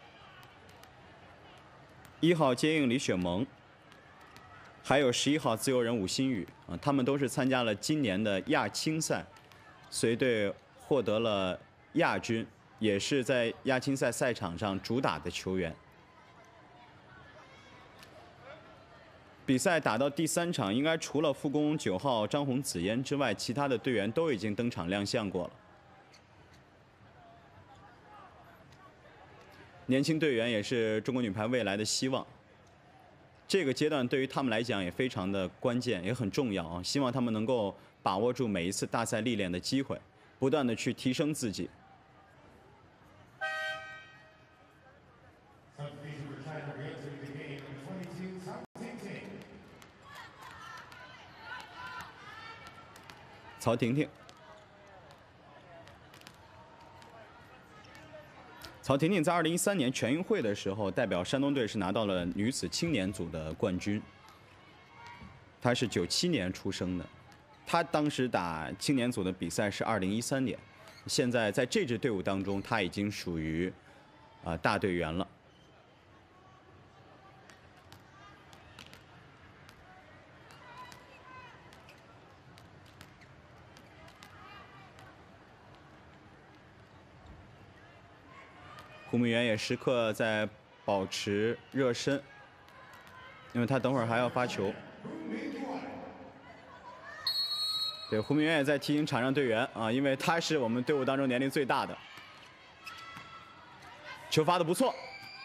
S1: ，1号接应李雪萌，还有11号自由人武新宇啊，他们都是参加了今年的亚青赛，随队获得了亚军。也是在亚青赛赛场上主打的球员。比赛打到第3场，应该除了副攻9号张洪子嫣之外，其他的队员都已经登场亮相过了。年轻队员也是中国女排未来的希望。这个阶段对于他们来讲也非常的关键，也很重要啊！希望他们能够把握住每一次大赛历练的机会，不断的去提升自己。曹婷婷，曹婷婷在2013年全运会的时候，代表山东队是拿到了女子青年组的冠军。她是97年出生的，她当时打青年组的比赛是2013年，现在在这支队伍当中，她已经属于大队员了。 胡明元也时刻在保持热身，因为他等会儿还要发球。对，胡明元也在提醒场上队员啊，因为他是我们队伍当中年龄最大的。球发得不错。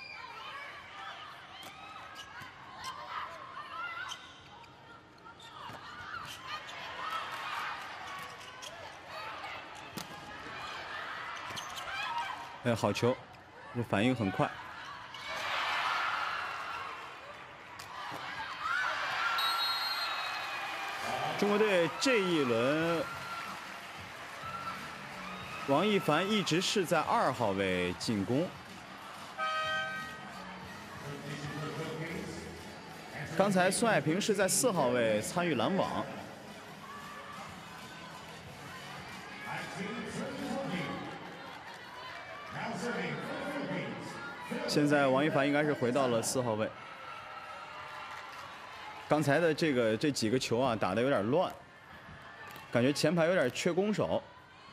S1: 哎，好球，这反应很快。中国队这一轮，王一凡一直是在2号位进攻。刚才孙爱萍是在4号位参与拦网。 现在王一凡应该是回到了4号位。刚才的这几个球啊，打得有点乱，感觉前排有点缺攻手。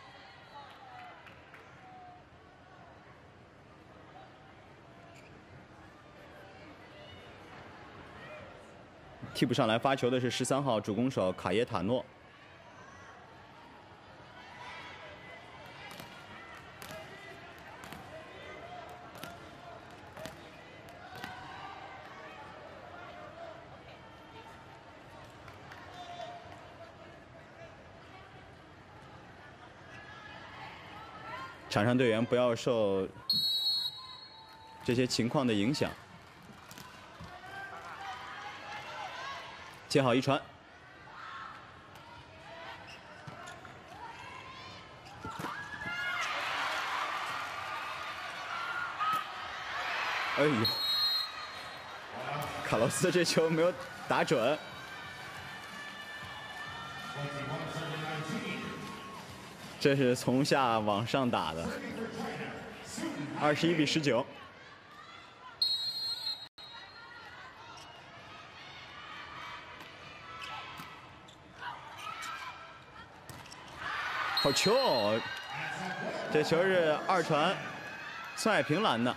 S1: 替补上来发球的是13号主攻手卡耶塔诺。 场上队员不要受这些情况的影响。接好一传，哎呦，卡洛斯这球没有打准。 这是从下往上打的，21比19。好球哦！这球是2传，孙爱萍拦的。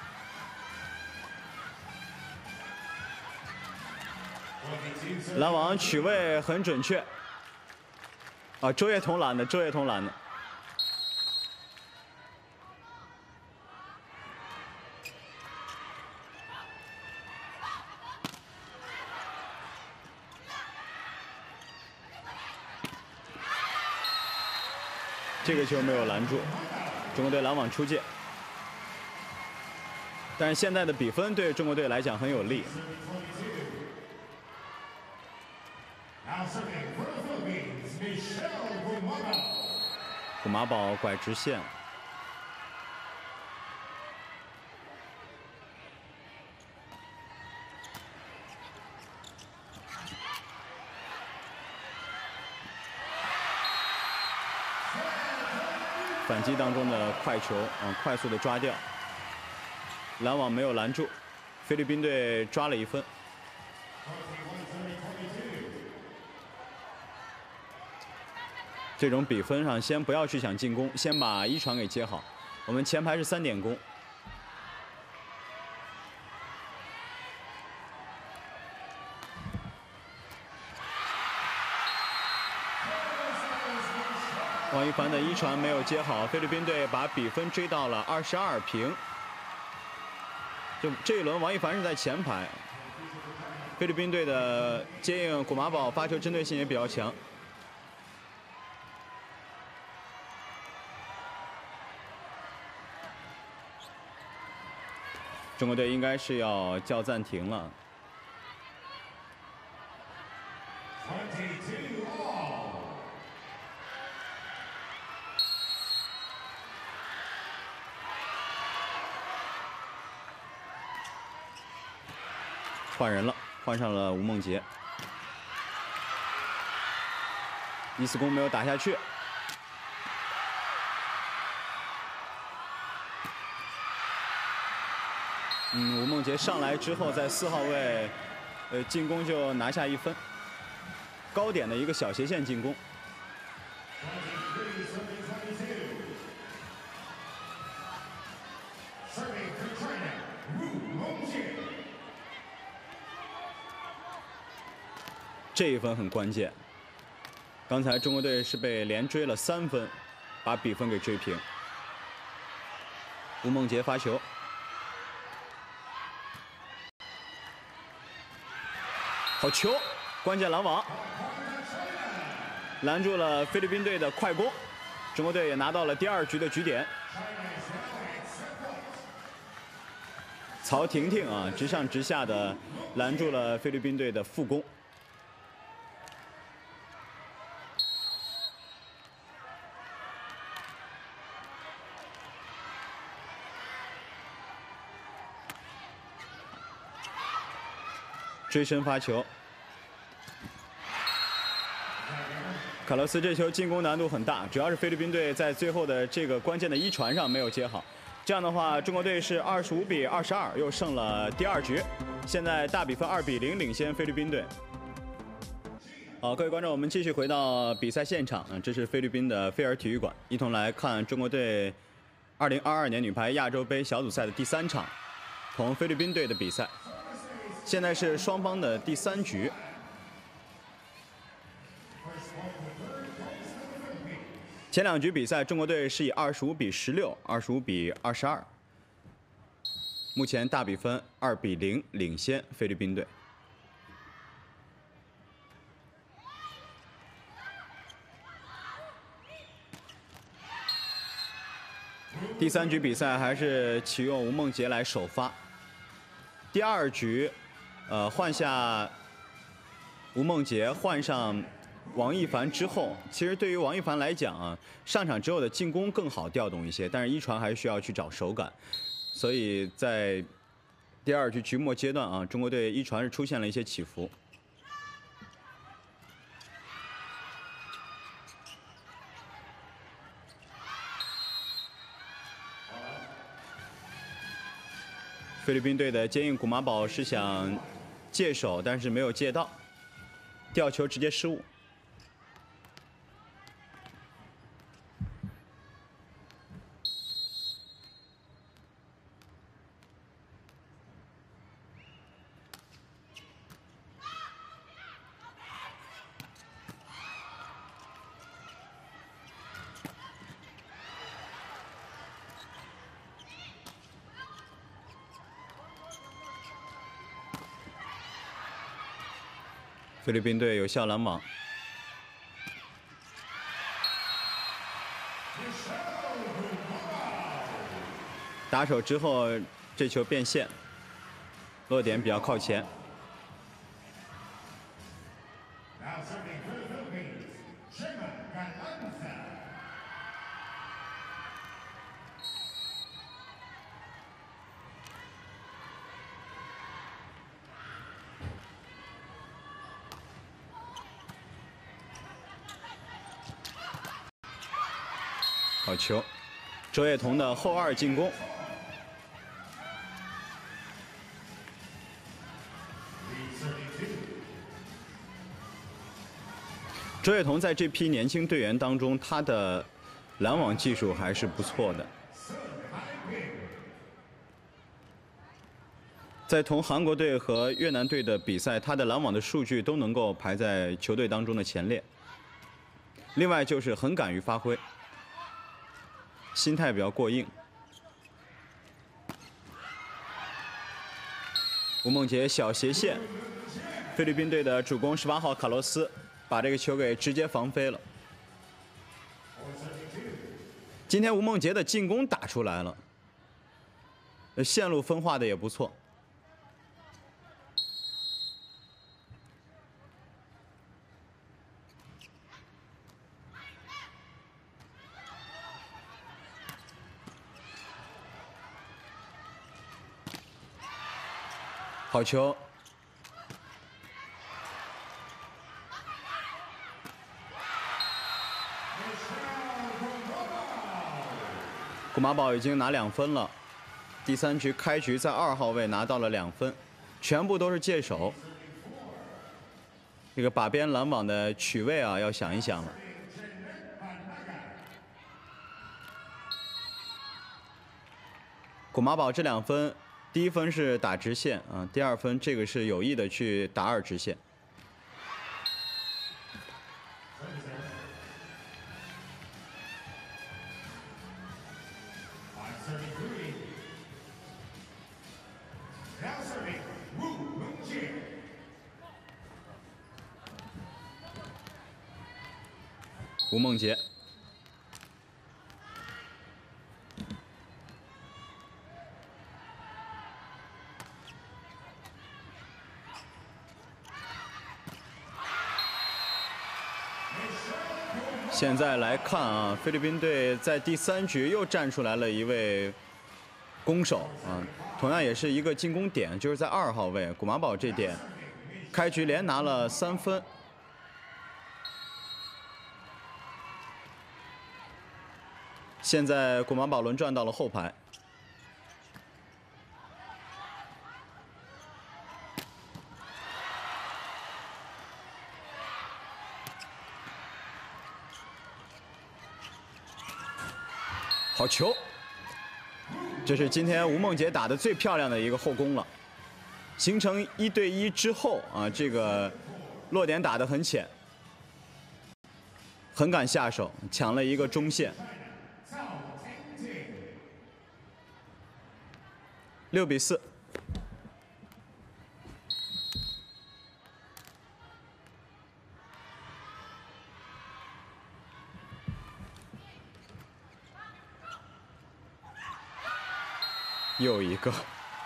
S1: 拦网取位很准确。 啊，周跃彤拦的，周跃彤拦的。这个球没有拦住，中国队拦网出界。但是现在的比分对中国队来讲很有利。 古马宝拐直线，反击当中的快球，快速的抓掉，拦网没有拦住，菲律宾队抓了1分。 这种比分上，先不要去想进攻，先把1传给接好。我们前排是3点攻。王一凡的1传没有接好，菲律宾队把比分追到了22平。就这一轮，王一凡是在前排，菲律宾队的接应古马宝发球针对性也比较强。 中国队应该是要叫暂停了。换人了，换上了吴梦洁。1次攻没有打下去。 吴梦洁上来之后，在4号位，进攻就拿下1分，高点的一个小斜线进攻。
S5: Serving for China, Wu Mongjie.
S1: 这一分很关键。刚才中国队是被连追了3分，把比分给追平。吴梦洁发球，好球，关键拦网，拦住了菲律宾队的快攻。中国队也拿到了第2局的局点。曹婷婷啊，直上直下的拦住了菲律宾队的副攻。追身发球，卡洛斯这球进攻难度很大，主要是菲律宾队在最后的这个关键的一传上没有接好。这样的话，中国队是25比22，又胜了第2局，现在大比分2比0领先菲律宾队。好，各位观众，我们继续回到比赛现场，这是菲律宾的菲尔体育馆，一同来看中国队2022年女排亚洲杯小组赛的第3场，同菲律宾队的比赛。现在是双方的第3局。前2局比赛，中国队是以25比16、25比22，目前大比分2比0领先菲律宾队。第3局比赛还是启用吴梦洁来首发。第2局。换下吴梦洁，换上王艺凡之后，其实对于王艺凡来讲啊，上场之后的进攻更好调动一些，但是一传还需要去找手感，所以在第2局局末阶段啊，中国队一传是出现了一些起伏。菲律宾队的接应古马宝是想借手，但是没有借到，吊球直接失误。菲律宾队有效拦网，打手之后，这球变线，落点比较靠前。好球，周叶彤的后2进攻。周叶彤在这批年轻队员当中，他的拦网技术还是不错的。在同韩国队和越南队的比赛，他的拦网的数据都能够排在球队当中的前列。另外就是很敢于发挥。心态比较过硬。吴梦洁小斜线，菲律宾队的主攻18号卡洛斯把这个球给直接防飞了。今天吴梦洁的进攻打出来了，线路分化的也不错。好球！古马宝已经拿2分了，第3局开局在2号位拿到了2分，全部都是借手。这个把边拦网的取位啊，要想一想了。 古马堡这2分，第1分是打直线啊，第2分这个是有意的去打2直线。吴梦洁。现在来看啊，菲律宾队在第3局又站出来了一位攻手啊，同样也是一个进攻点，就是在2号位古马堡这点，开局连拿了3分。现在古马堡轮转到了后排。好球！这是今天吴梦洁打的最漂亮的一个后攻了，形成1对1之后啊，这个落点打得很浅，很敢下手，抢了一个中线。6比4。又一个，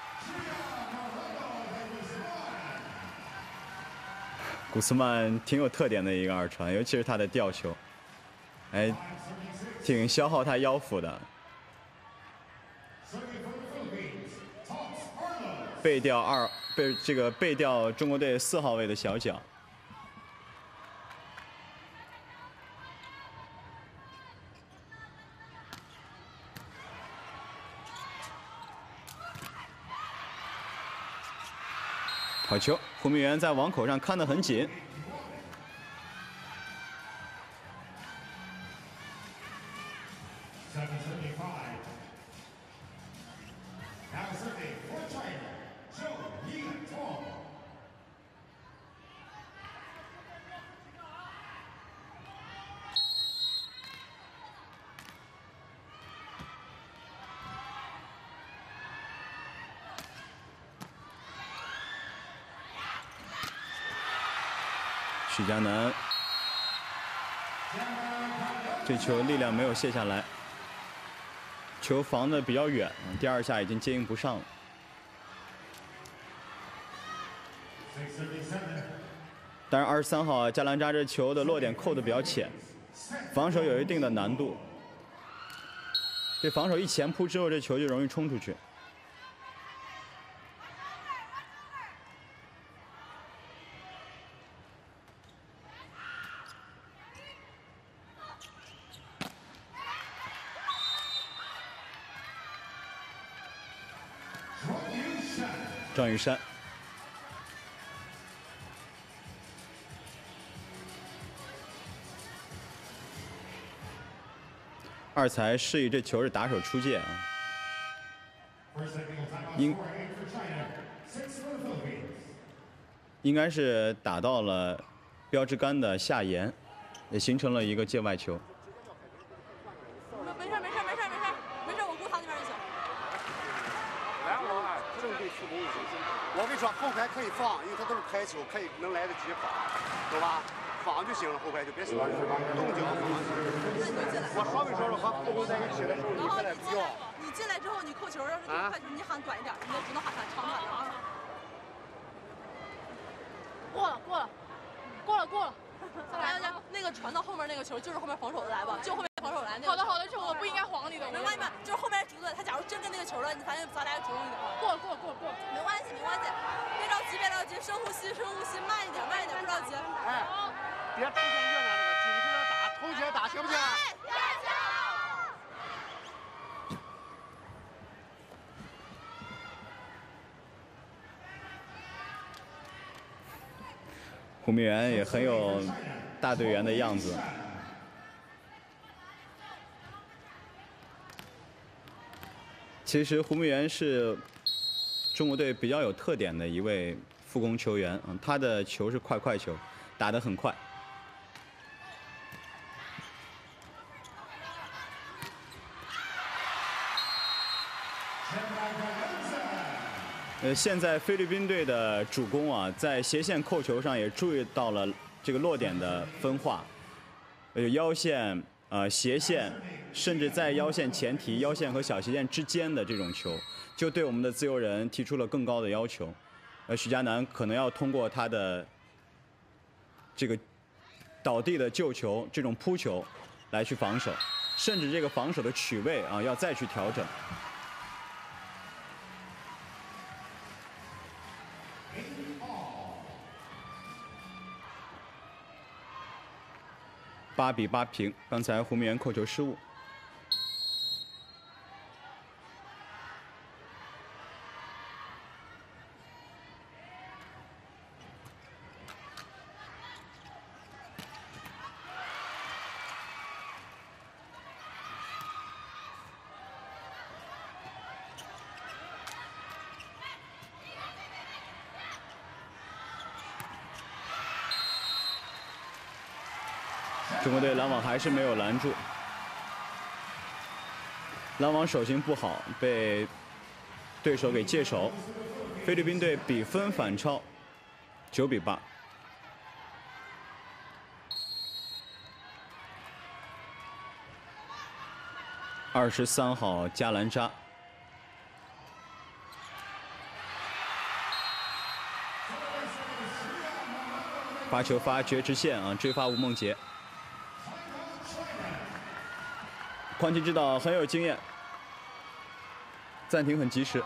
S1: 古斯曼挺有特点的一个2传，尤其是他的吊球，哎，挺消耗他腰腹的。背吊背吊中国队4号位的小脚。好球！胡明元在网口上看得很紧。许佳楠，这球力量没有卸下来，球防得比较远，第2下已经接应不上了。当然，23号加兰扎这球的落点扣得比较浅，防守有一定的难度。这防守一前扑之后，这球就容易冲出去。庄宇珊，2才示意这球是打手出界啊，应该是打到了标志杆的下沿，也形成了一个界外球。
S4: 没事，我顾他那边就行。
S3: 正对速攻就行。我跟你说，后排可以放，因为他都是开球，能来得及放，懂吧？放就行了，后排就别动脚放。我稍微说说和后攻在一起的时候，你现在不要。
S4: 你进来之后，你扣球，要是快球，你喊短一点，你就只能喊长短的啊。过了。来，那个传到后面那个球，就是后面防守的来吧，就后面防守来那个。好的，这我不应该晃你的。没关系，就是后面主队，他假如真跟那个球了，你反正咱俩主动一点。过。没关系，别着急，深呼吸，慢一点，不着急。
S3: 哎，别出现越南那个，紧着点打，头前打，行不行？
S1: 胡明元也很有大队员的样子。 其实胡慕源是中国队比较有特点的一位副攻球员，他的球是快球，打得很快。现在菲律宾队的主攻啊，在斜线扣球上也注意到了这个落点的分化，腰线、斜线，甚至在腰线前提、腰线和小斜线之间的这种球，就对我们的自由人提出了更高的要求。许家南可能要通过他的这个倒地的救球、这种扑球来去防守，甚至这个防守的取位啊要再去调整。8比8平，刚才胡慕源扣球失误。中国队拦网还是没有拦住，拦网手型不好，被对手给借手。菲律宾队比分反超，9比8。23号加兰扎。发球发绝直线啊，追发吴梦洁。匡琪指导很有经验，暂停很及时。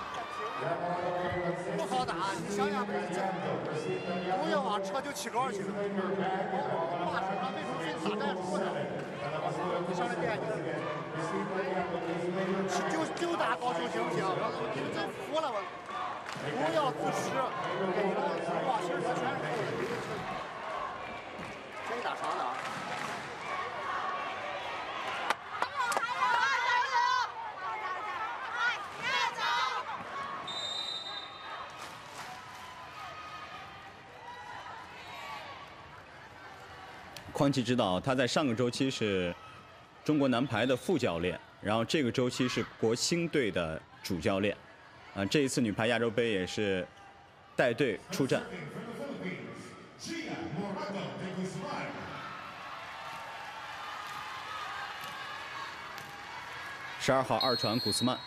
S3: 不好打，你想想，不要往车就起高去了，挂手上为什么非打战术呢？你上来惦记，就打高球行不行？你们真服了我，不要自失，给了哇，其实他全是扣的，真打长的啊。
S1: 匡琪指导，他在上个周期是中国男排的副教练，然后这个周期是国青队的主教练，这一次女排亚洲杯也是带队出战。12号二传古斯曼。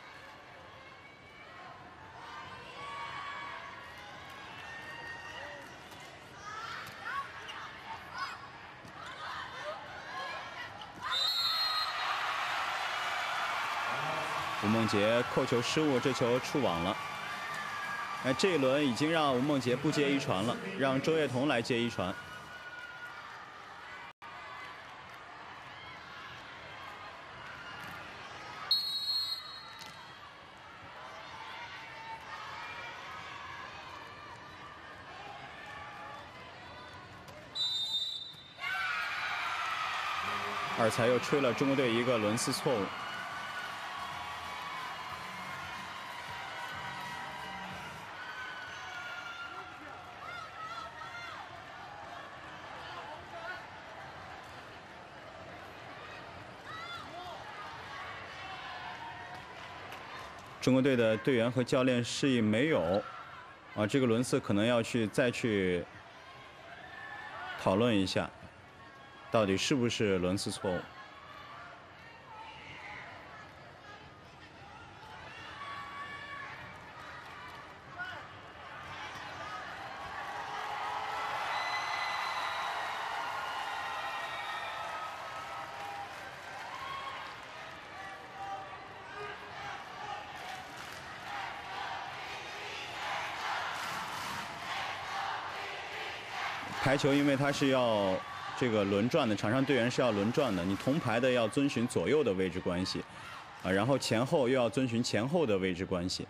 S1: 吴梦洁扣球失误，这球触网了。这一轮已经让吴梦洁不接一传了，让周叶彤来接一传。二裁又吹了中国队一个轮次错误。中国队的队员和教练示意没有，这个轮次可能要再去讨论一下，到底是不是轮次错误。排球因为它是要这个轮转的，场上队员是要轮转的，你同排的要遵循左右的位置关系，然后前后又要遵循前后的位置关系。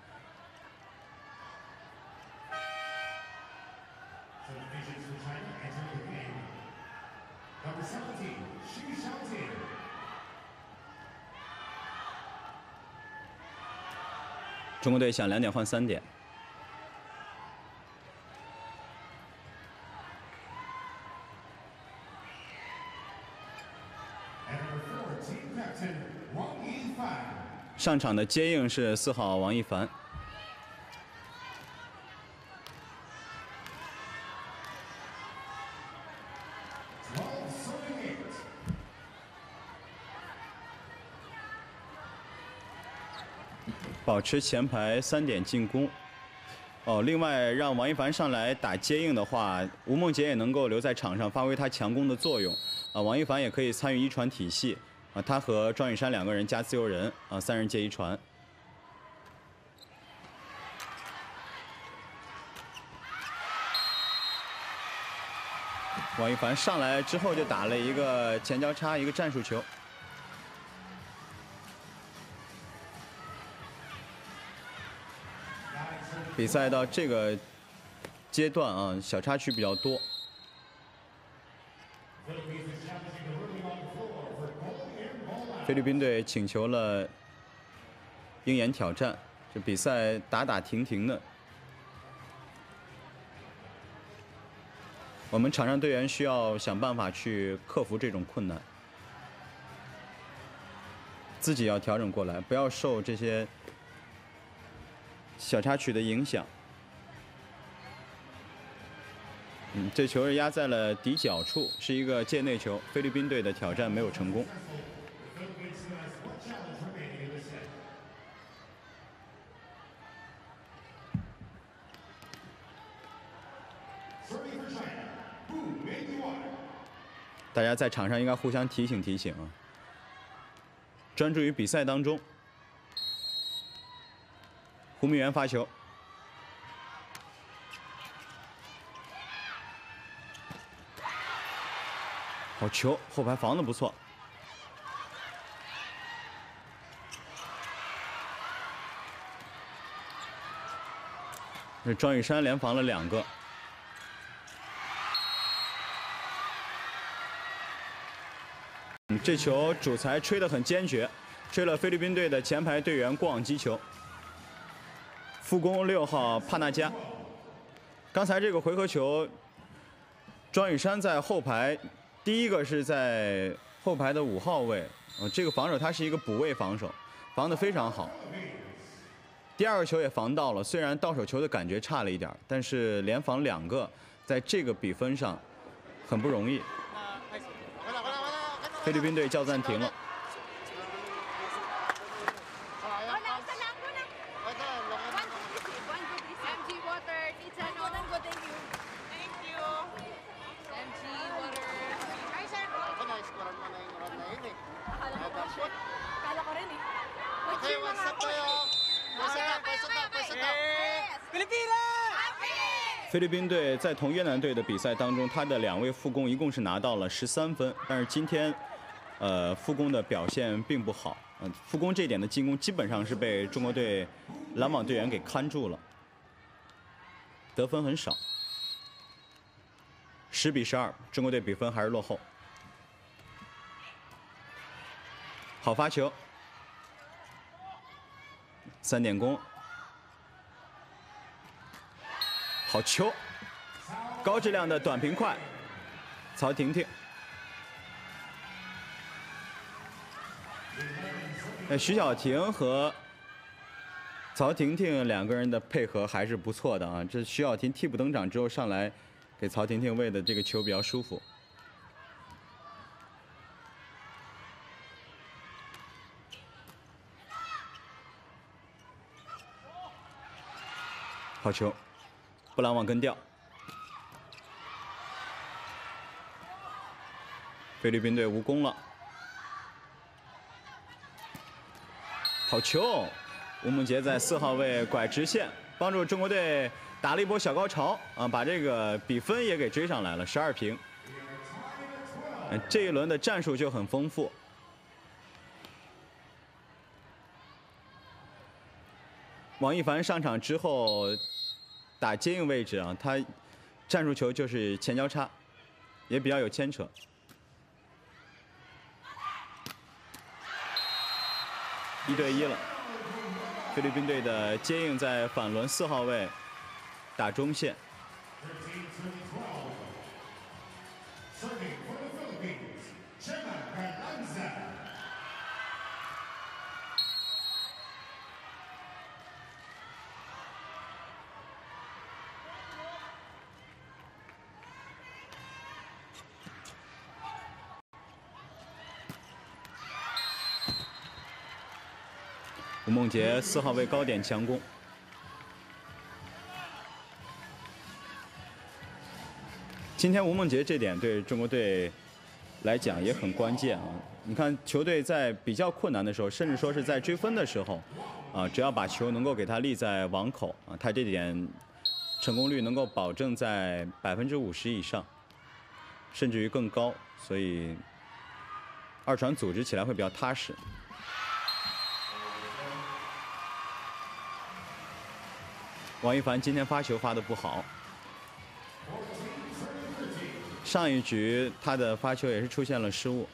S1: 中国队想2点换3点。上场的接应是4号王一凡。保持前排3点进攻。哦，另外让王一凡上来打接应的话，吴梦洁也能够留在场上发挥他强攻的作用。王一凡也可以参与一传体系。他和庄宇珊2个人加自由人，3人接1传。王一凡上来之后就打了一个前交叉，一个战术球。比赛到这个阶段啊，小插曲比较多。菲律宾队请求了鹰眼挑战，这比赛打停停的。我们场上队员需要想办法去克服这种困难，自己要调整过来，不要受这些小插曲的影响。这球是压在了底角处，是一个界内球。菲律宾队的挑战没有成功。大家在场上应该互相提醒提醒啊，专注于比赛当中。胡明元发球，好球，后排防得不错。这庄宇珊连防了2个。这球主裁吹得很坚决，吹了菲律宾队的前排队员过网击球。副攻6号帕纳加。刚才这个回合球，庄宇珊在后排，第一个是在后排的5号位，这个防守他是一个补位防守，防得非常好。第2个球也防到了，虽然到手球的感觉差了一点，但是连防2个，在这个比分上很不容易。菲律宾队叫暂停了。菲律宾队在同越南队的比赛当中，他的2位副攻一共是拿到了13分，但是今天，副攻的表现并不好，副攻这点的进攻基本上是被中国队拦网队员给看住了，得分很少，10比12，中国队比分还是落后。好发球，3点攻。好球，高质量的短平快，曹婷婷。徐晓婷和曹婷婷2个人的配合还是不错的啊。这徐晓婷替补登场之后上来，给曹婷婷喂的这个球比较舒服。好球。布朗网跟掉，菲律宾队无功了。好球，吴梦洁在4号位拐直线，帮助中国队打了一波小高潮啊，把这个比分也给追上来了，12平。这一轮的战术就很丰富。王一凡上场之后。打接应位置啊，他战术球就是前交叉，也比较有牵扯。1对1了。 菲律宾队的接应在反轮4号位打中线。 吴梦洁4号位高点强攻，今天吴梦洁这点对中国队来讲也很关键啊！你看球队在比较困难的时候，甚至说是在追分的时候，只要把球能够给他立在网口啊，他这点成功率能够保证在50%以上，甚至于更高，所以二传组织起来会比较踏实。 王一凡今天发球发得不好，上一局他的发球也是出现了失误。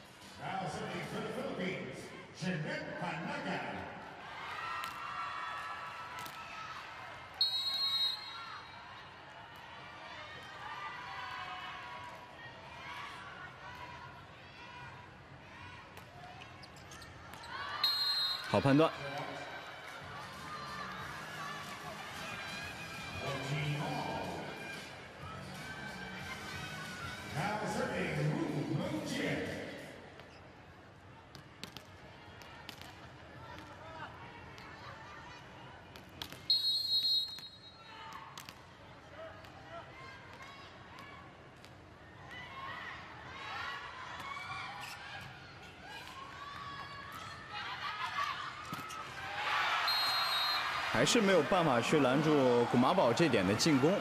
S1: 好判断。 还是没有办法去拦住古马堡这点的进攻，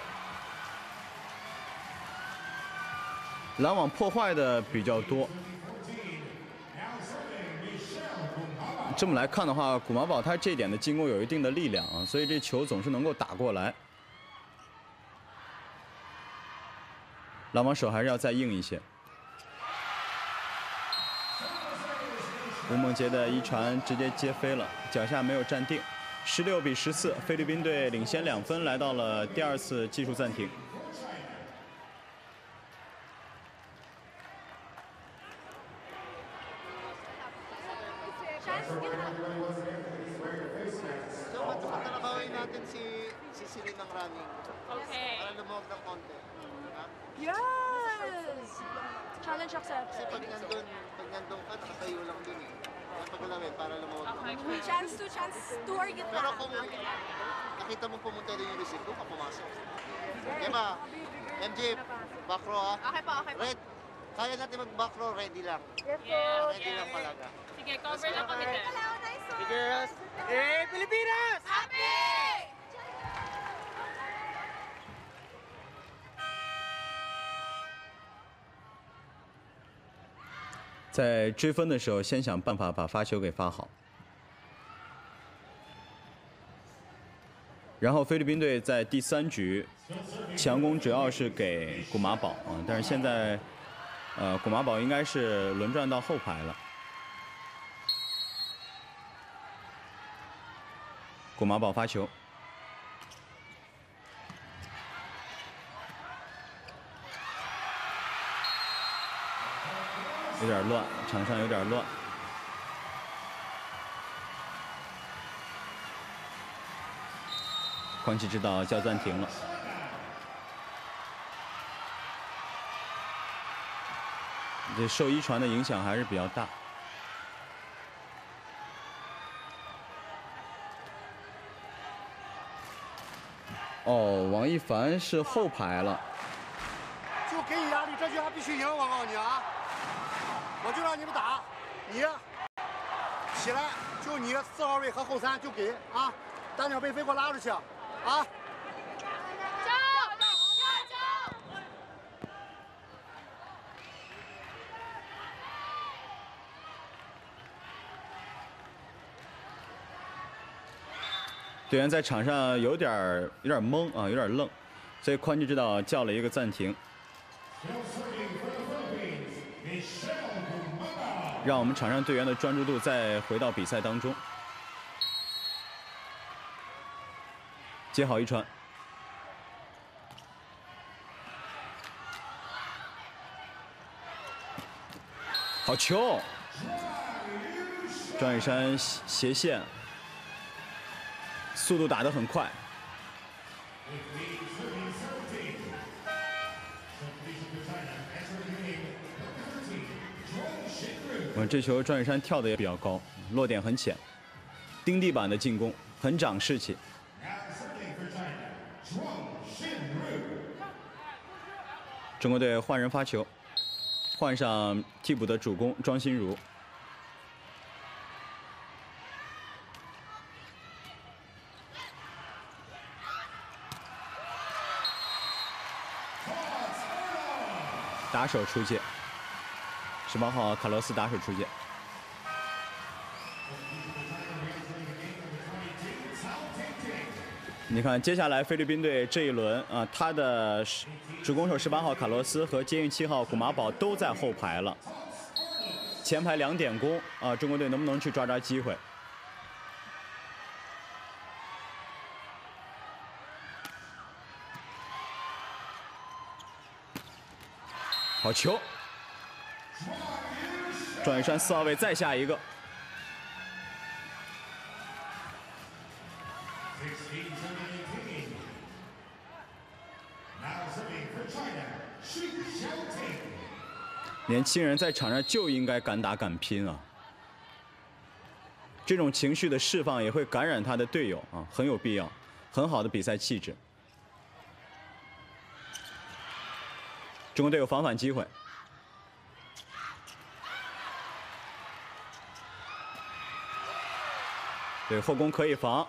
S1: 拦网破坏的比较多。这么来看的话，古马堡他这点的进攻有一定的力量啊，所以这球总是能够打过来。拦网手还是要再硬一些。吴梦洁的一传直接接飞了，脚下没有站定。 16比14，菲律宾队领先2分，来到了第2次技术暂停。
S2: Trabahuin natin si Celine ng running.
S4: Okay.
S2: Para lumuwag ng konti.
S4: Yes! Challenge accepted.
S2: Kasi pag nandun ka, nakatayo lang dun eh. Kaya paglalawin para lumuwag ng
S4: Chance to or gitna.
S2: Pero kung nakita mo pumunta doon yung receive, doon ka pumasok. Okay ba? MJ, back row ha?
S4: Okay po.
S2: Red, kaya natin mag-back row, ready lang.
S4: Yeah.
S2: Ready lang palaga.
S4: Sige, cover lang kami din.
S2: Hey girls! Hey Pilipinas!
S4: Happy!
S1: 在追分的时候，先想办法把发球给发好。然后菲律宾队在第3局强攻主要是给古马堡啊，但是现在古马堡应该是轮转到后排了。古马堡发球。 有点乱，场上有点乱。宽启指导叫暂停了。这受一传的影响还是比较大。哦，王一凡是后排了。
S3: 就给你压力，这局还必须赢，我告诉你啊！ 我就让你们打，你起来，就你4号位和后3就给啊，单脚背飞给我拉出去啊！
S1: 队员在场上有点懵啊，有点愣，所以宽基指导叫了一个暂停。 让我们场上队员的专注度再回到比赛当中。 接好一传，好球！庄雨山斜线，速度打得很快。这球庄雨山跳得也比较高，落点很浅，钉地板的进攻很长士气。中国队换人发球，换上替补的主攻庄心如。打手出界，18号卡洛斯打手出界。你看，接下来菲律宾队这一轮啊，他的主攻手18号卡洛斯和接应7号古马宝都在后排了，前排2点攻啊，中国队能不能去抓机会？好球！庄雨山4号位再下一个。年轻人在场上就应该敢打敢拼啊！这种情绪的释放也会感染他的队友啊，很有必要，很好的比赛气质。中国队有防反机会，对后攻可以防。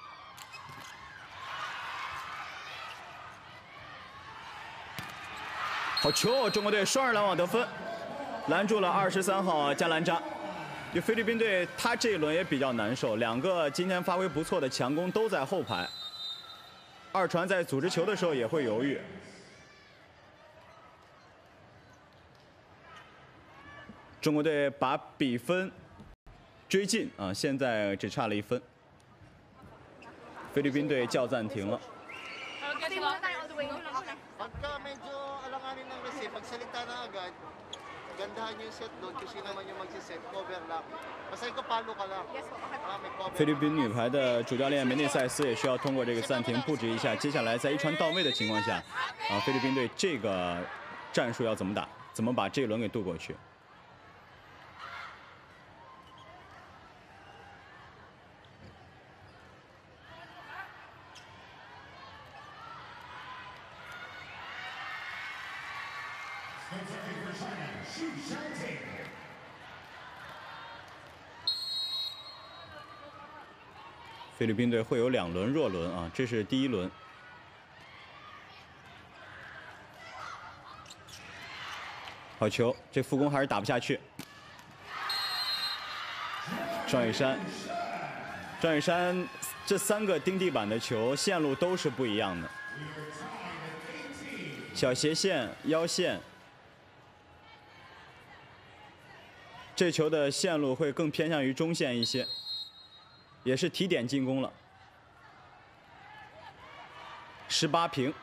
S1: 好球！中国队双人拦网得分，拦住了23号加兰扎。就菲律宾队，他这一轮也比较难受，两个今天发挥不错的强攻都在后排，二传在组织球的时候也会犹豫。中国队把比分追进啊，现在只差了1分。菲律宾队叫暂停了。
S2: Pagka medyo alanganin ng receive, magsalita na agad. Gandahan yung set doon kung sino man yung magsiset, cover lang. Basta ikaw palo ka lang.
S1: 菲律宾女排的主教练梅内塞斯也需要通过这个暂停布置一下，接下来在一传到位的情况下，啊，菲律宾队这个战术要怎么打，怎么把这一轮给渡过去。菲律宾队会有2轮弱轮啊，这是第1轮。好球，这副攻还是打不下去。庄雨山这3个钉地板的球线路都是不一样的，小斜线、腰线，这球的线路会更偏向于中线一些。也是提点进攻了，18平。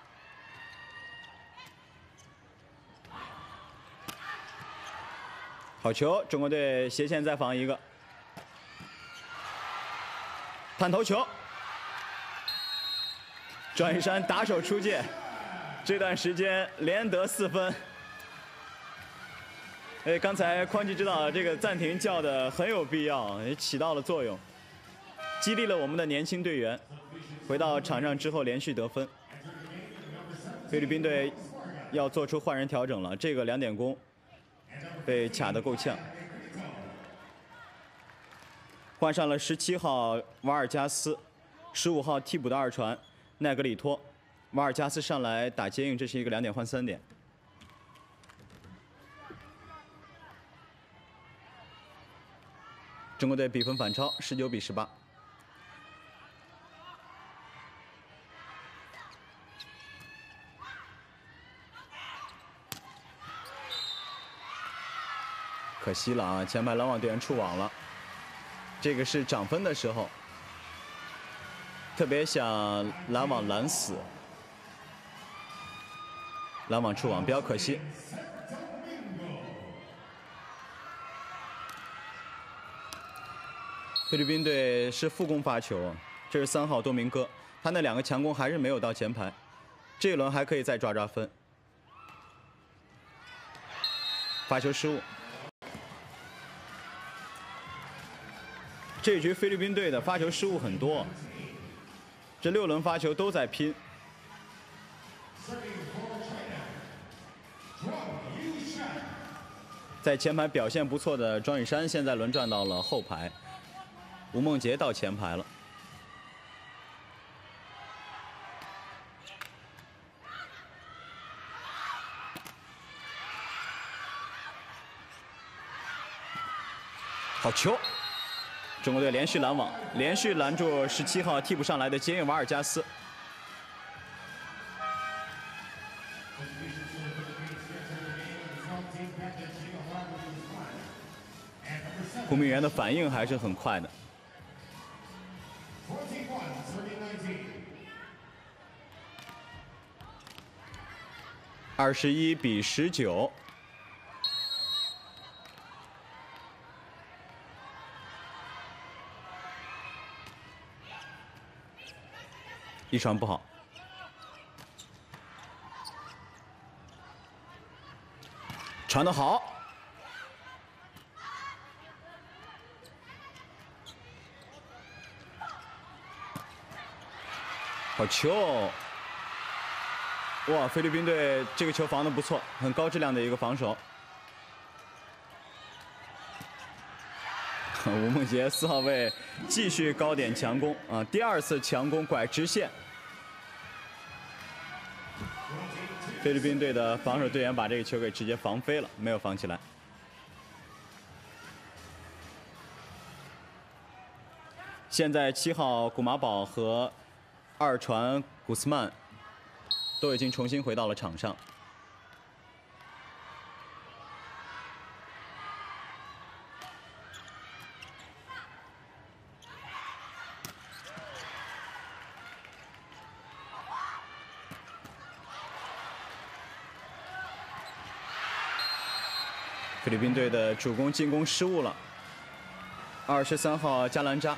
S1: 好球，中国队斜线再防一个，探头球，庄雨山打手出界，这段时间连得4分。刚才匡吉指导这个暂停叫的很有必要，也起到了作用。激励了我们的年轻队员，回到场上之后连续得分。菲律宾队要做出换人调整了，这个2点攻被卡得够呛。换上了17号瓦尔加斯，15号替补的二传奈格里托，瓦尔加斯上来打接应，这是一个2点换3点。中国队比分反超，19比18。可惜了啊，前排拦网队员触网了，这个是涨分的时候。 特别想拦网拦死，拦网触网比较可惜。菲律宾队是副攻发球，这是3号多明戈，他那2个强攻还是没有到前排，这一轮还可以再抓分。发球失误。这一局菲律宾队的发球失误很多，这6轮发球都在拼。在前排表现不错的庄宇珊现在轮转到了后排，吴梦洁到前排了。好球！中国队连续拦网，连续拦住17号替补上来的杰因瓦尔加斯。胡明元的反应还是很快的。21-19。一传不好，传得好，好球！哇，菲律宾队这个球防得不错，很高质量的一个防守。吴梦洁4号位继续高点强攻啊，第2次强攻拐直线。菲律宾队的防守队员把这个球给直接防飞了，没有防起来。现在7号古马宝和2传古斯曼都已经重新回到了场上。菲律宾队的主攻进攻失误了。23号加兰扎。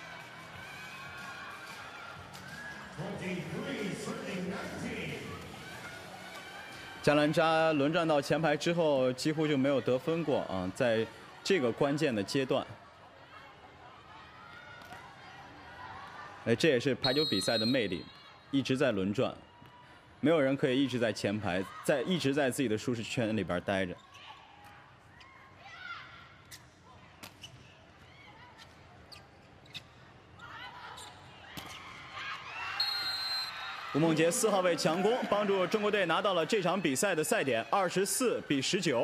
S1: 加兰扎轮转到前排之后，几乎就没有得分过啊，在这个关键的阶段。这也是排球比赛的魅力，一直在轮转，没有人可以一直在前排，一直在自己的舒适圈里边待着。吴梦洁4号位强攻，帮助中国队拿到了这场比赛的赛点，24-19。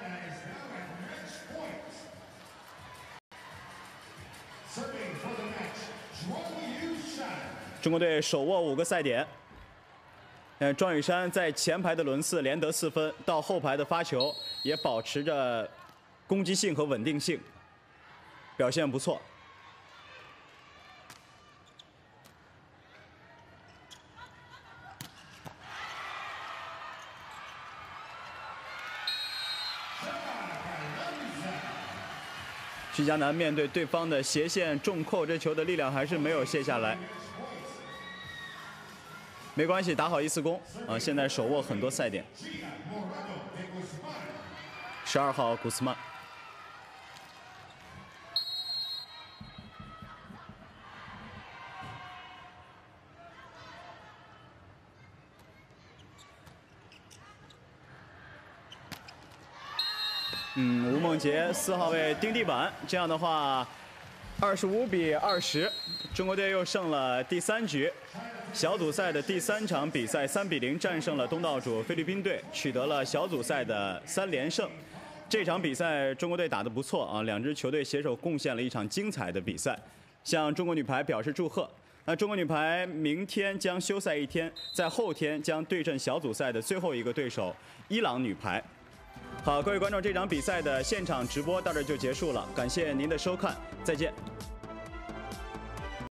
S1: 中国队手握5个赛点。庄宇珊在前排的轮次连得4分，到后排的发球也保持着攻击性和稳定性，表现不错。徐嘉楠面对对方的斜线重扣，这球的力量还是没有卸下来。没关系，打好1次攻啊！现在手握很多赛点。12号古斯曼。吴梦洁4号位盯地板，这样的话，25-20，中国队又胜了第3局，小组赛的第3场比赛3-0战胜了东道主菲律宾队，取得了小组赛的3连胜。这场比赛中国队打得不错啊，2支球队携手贡献了一场精彩的比赛，向中国女排表示祝贺。那中国女排明天将休赛1天，在后天将对阵小组赛的最后一个对手伊朗女排。好，各位观众，这场比赛的现场直播到这就结束了，感谢您的收看，再见。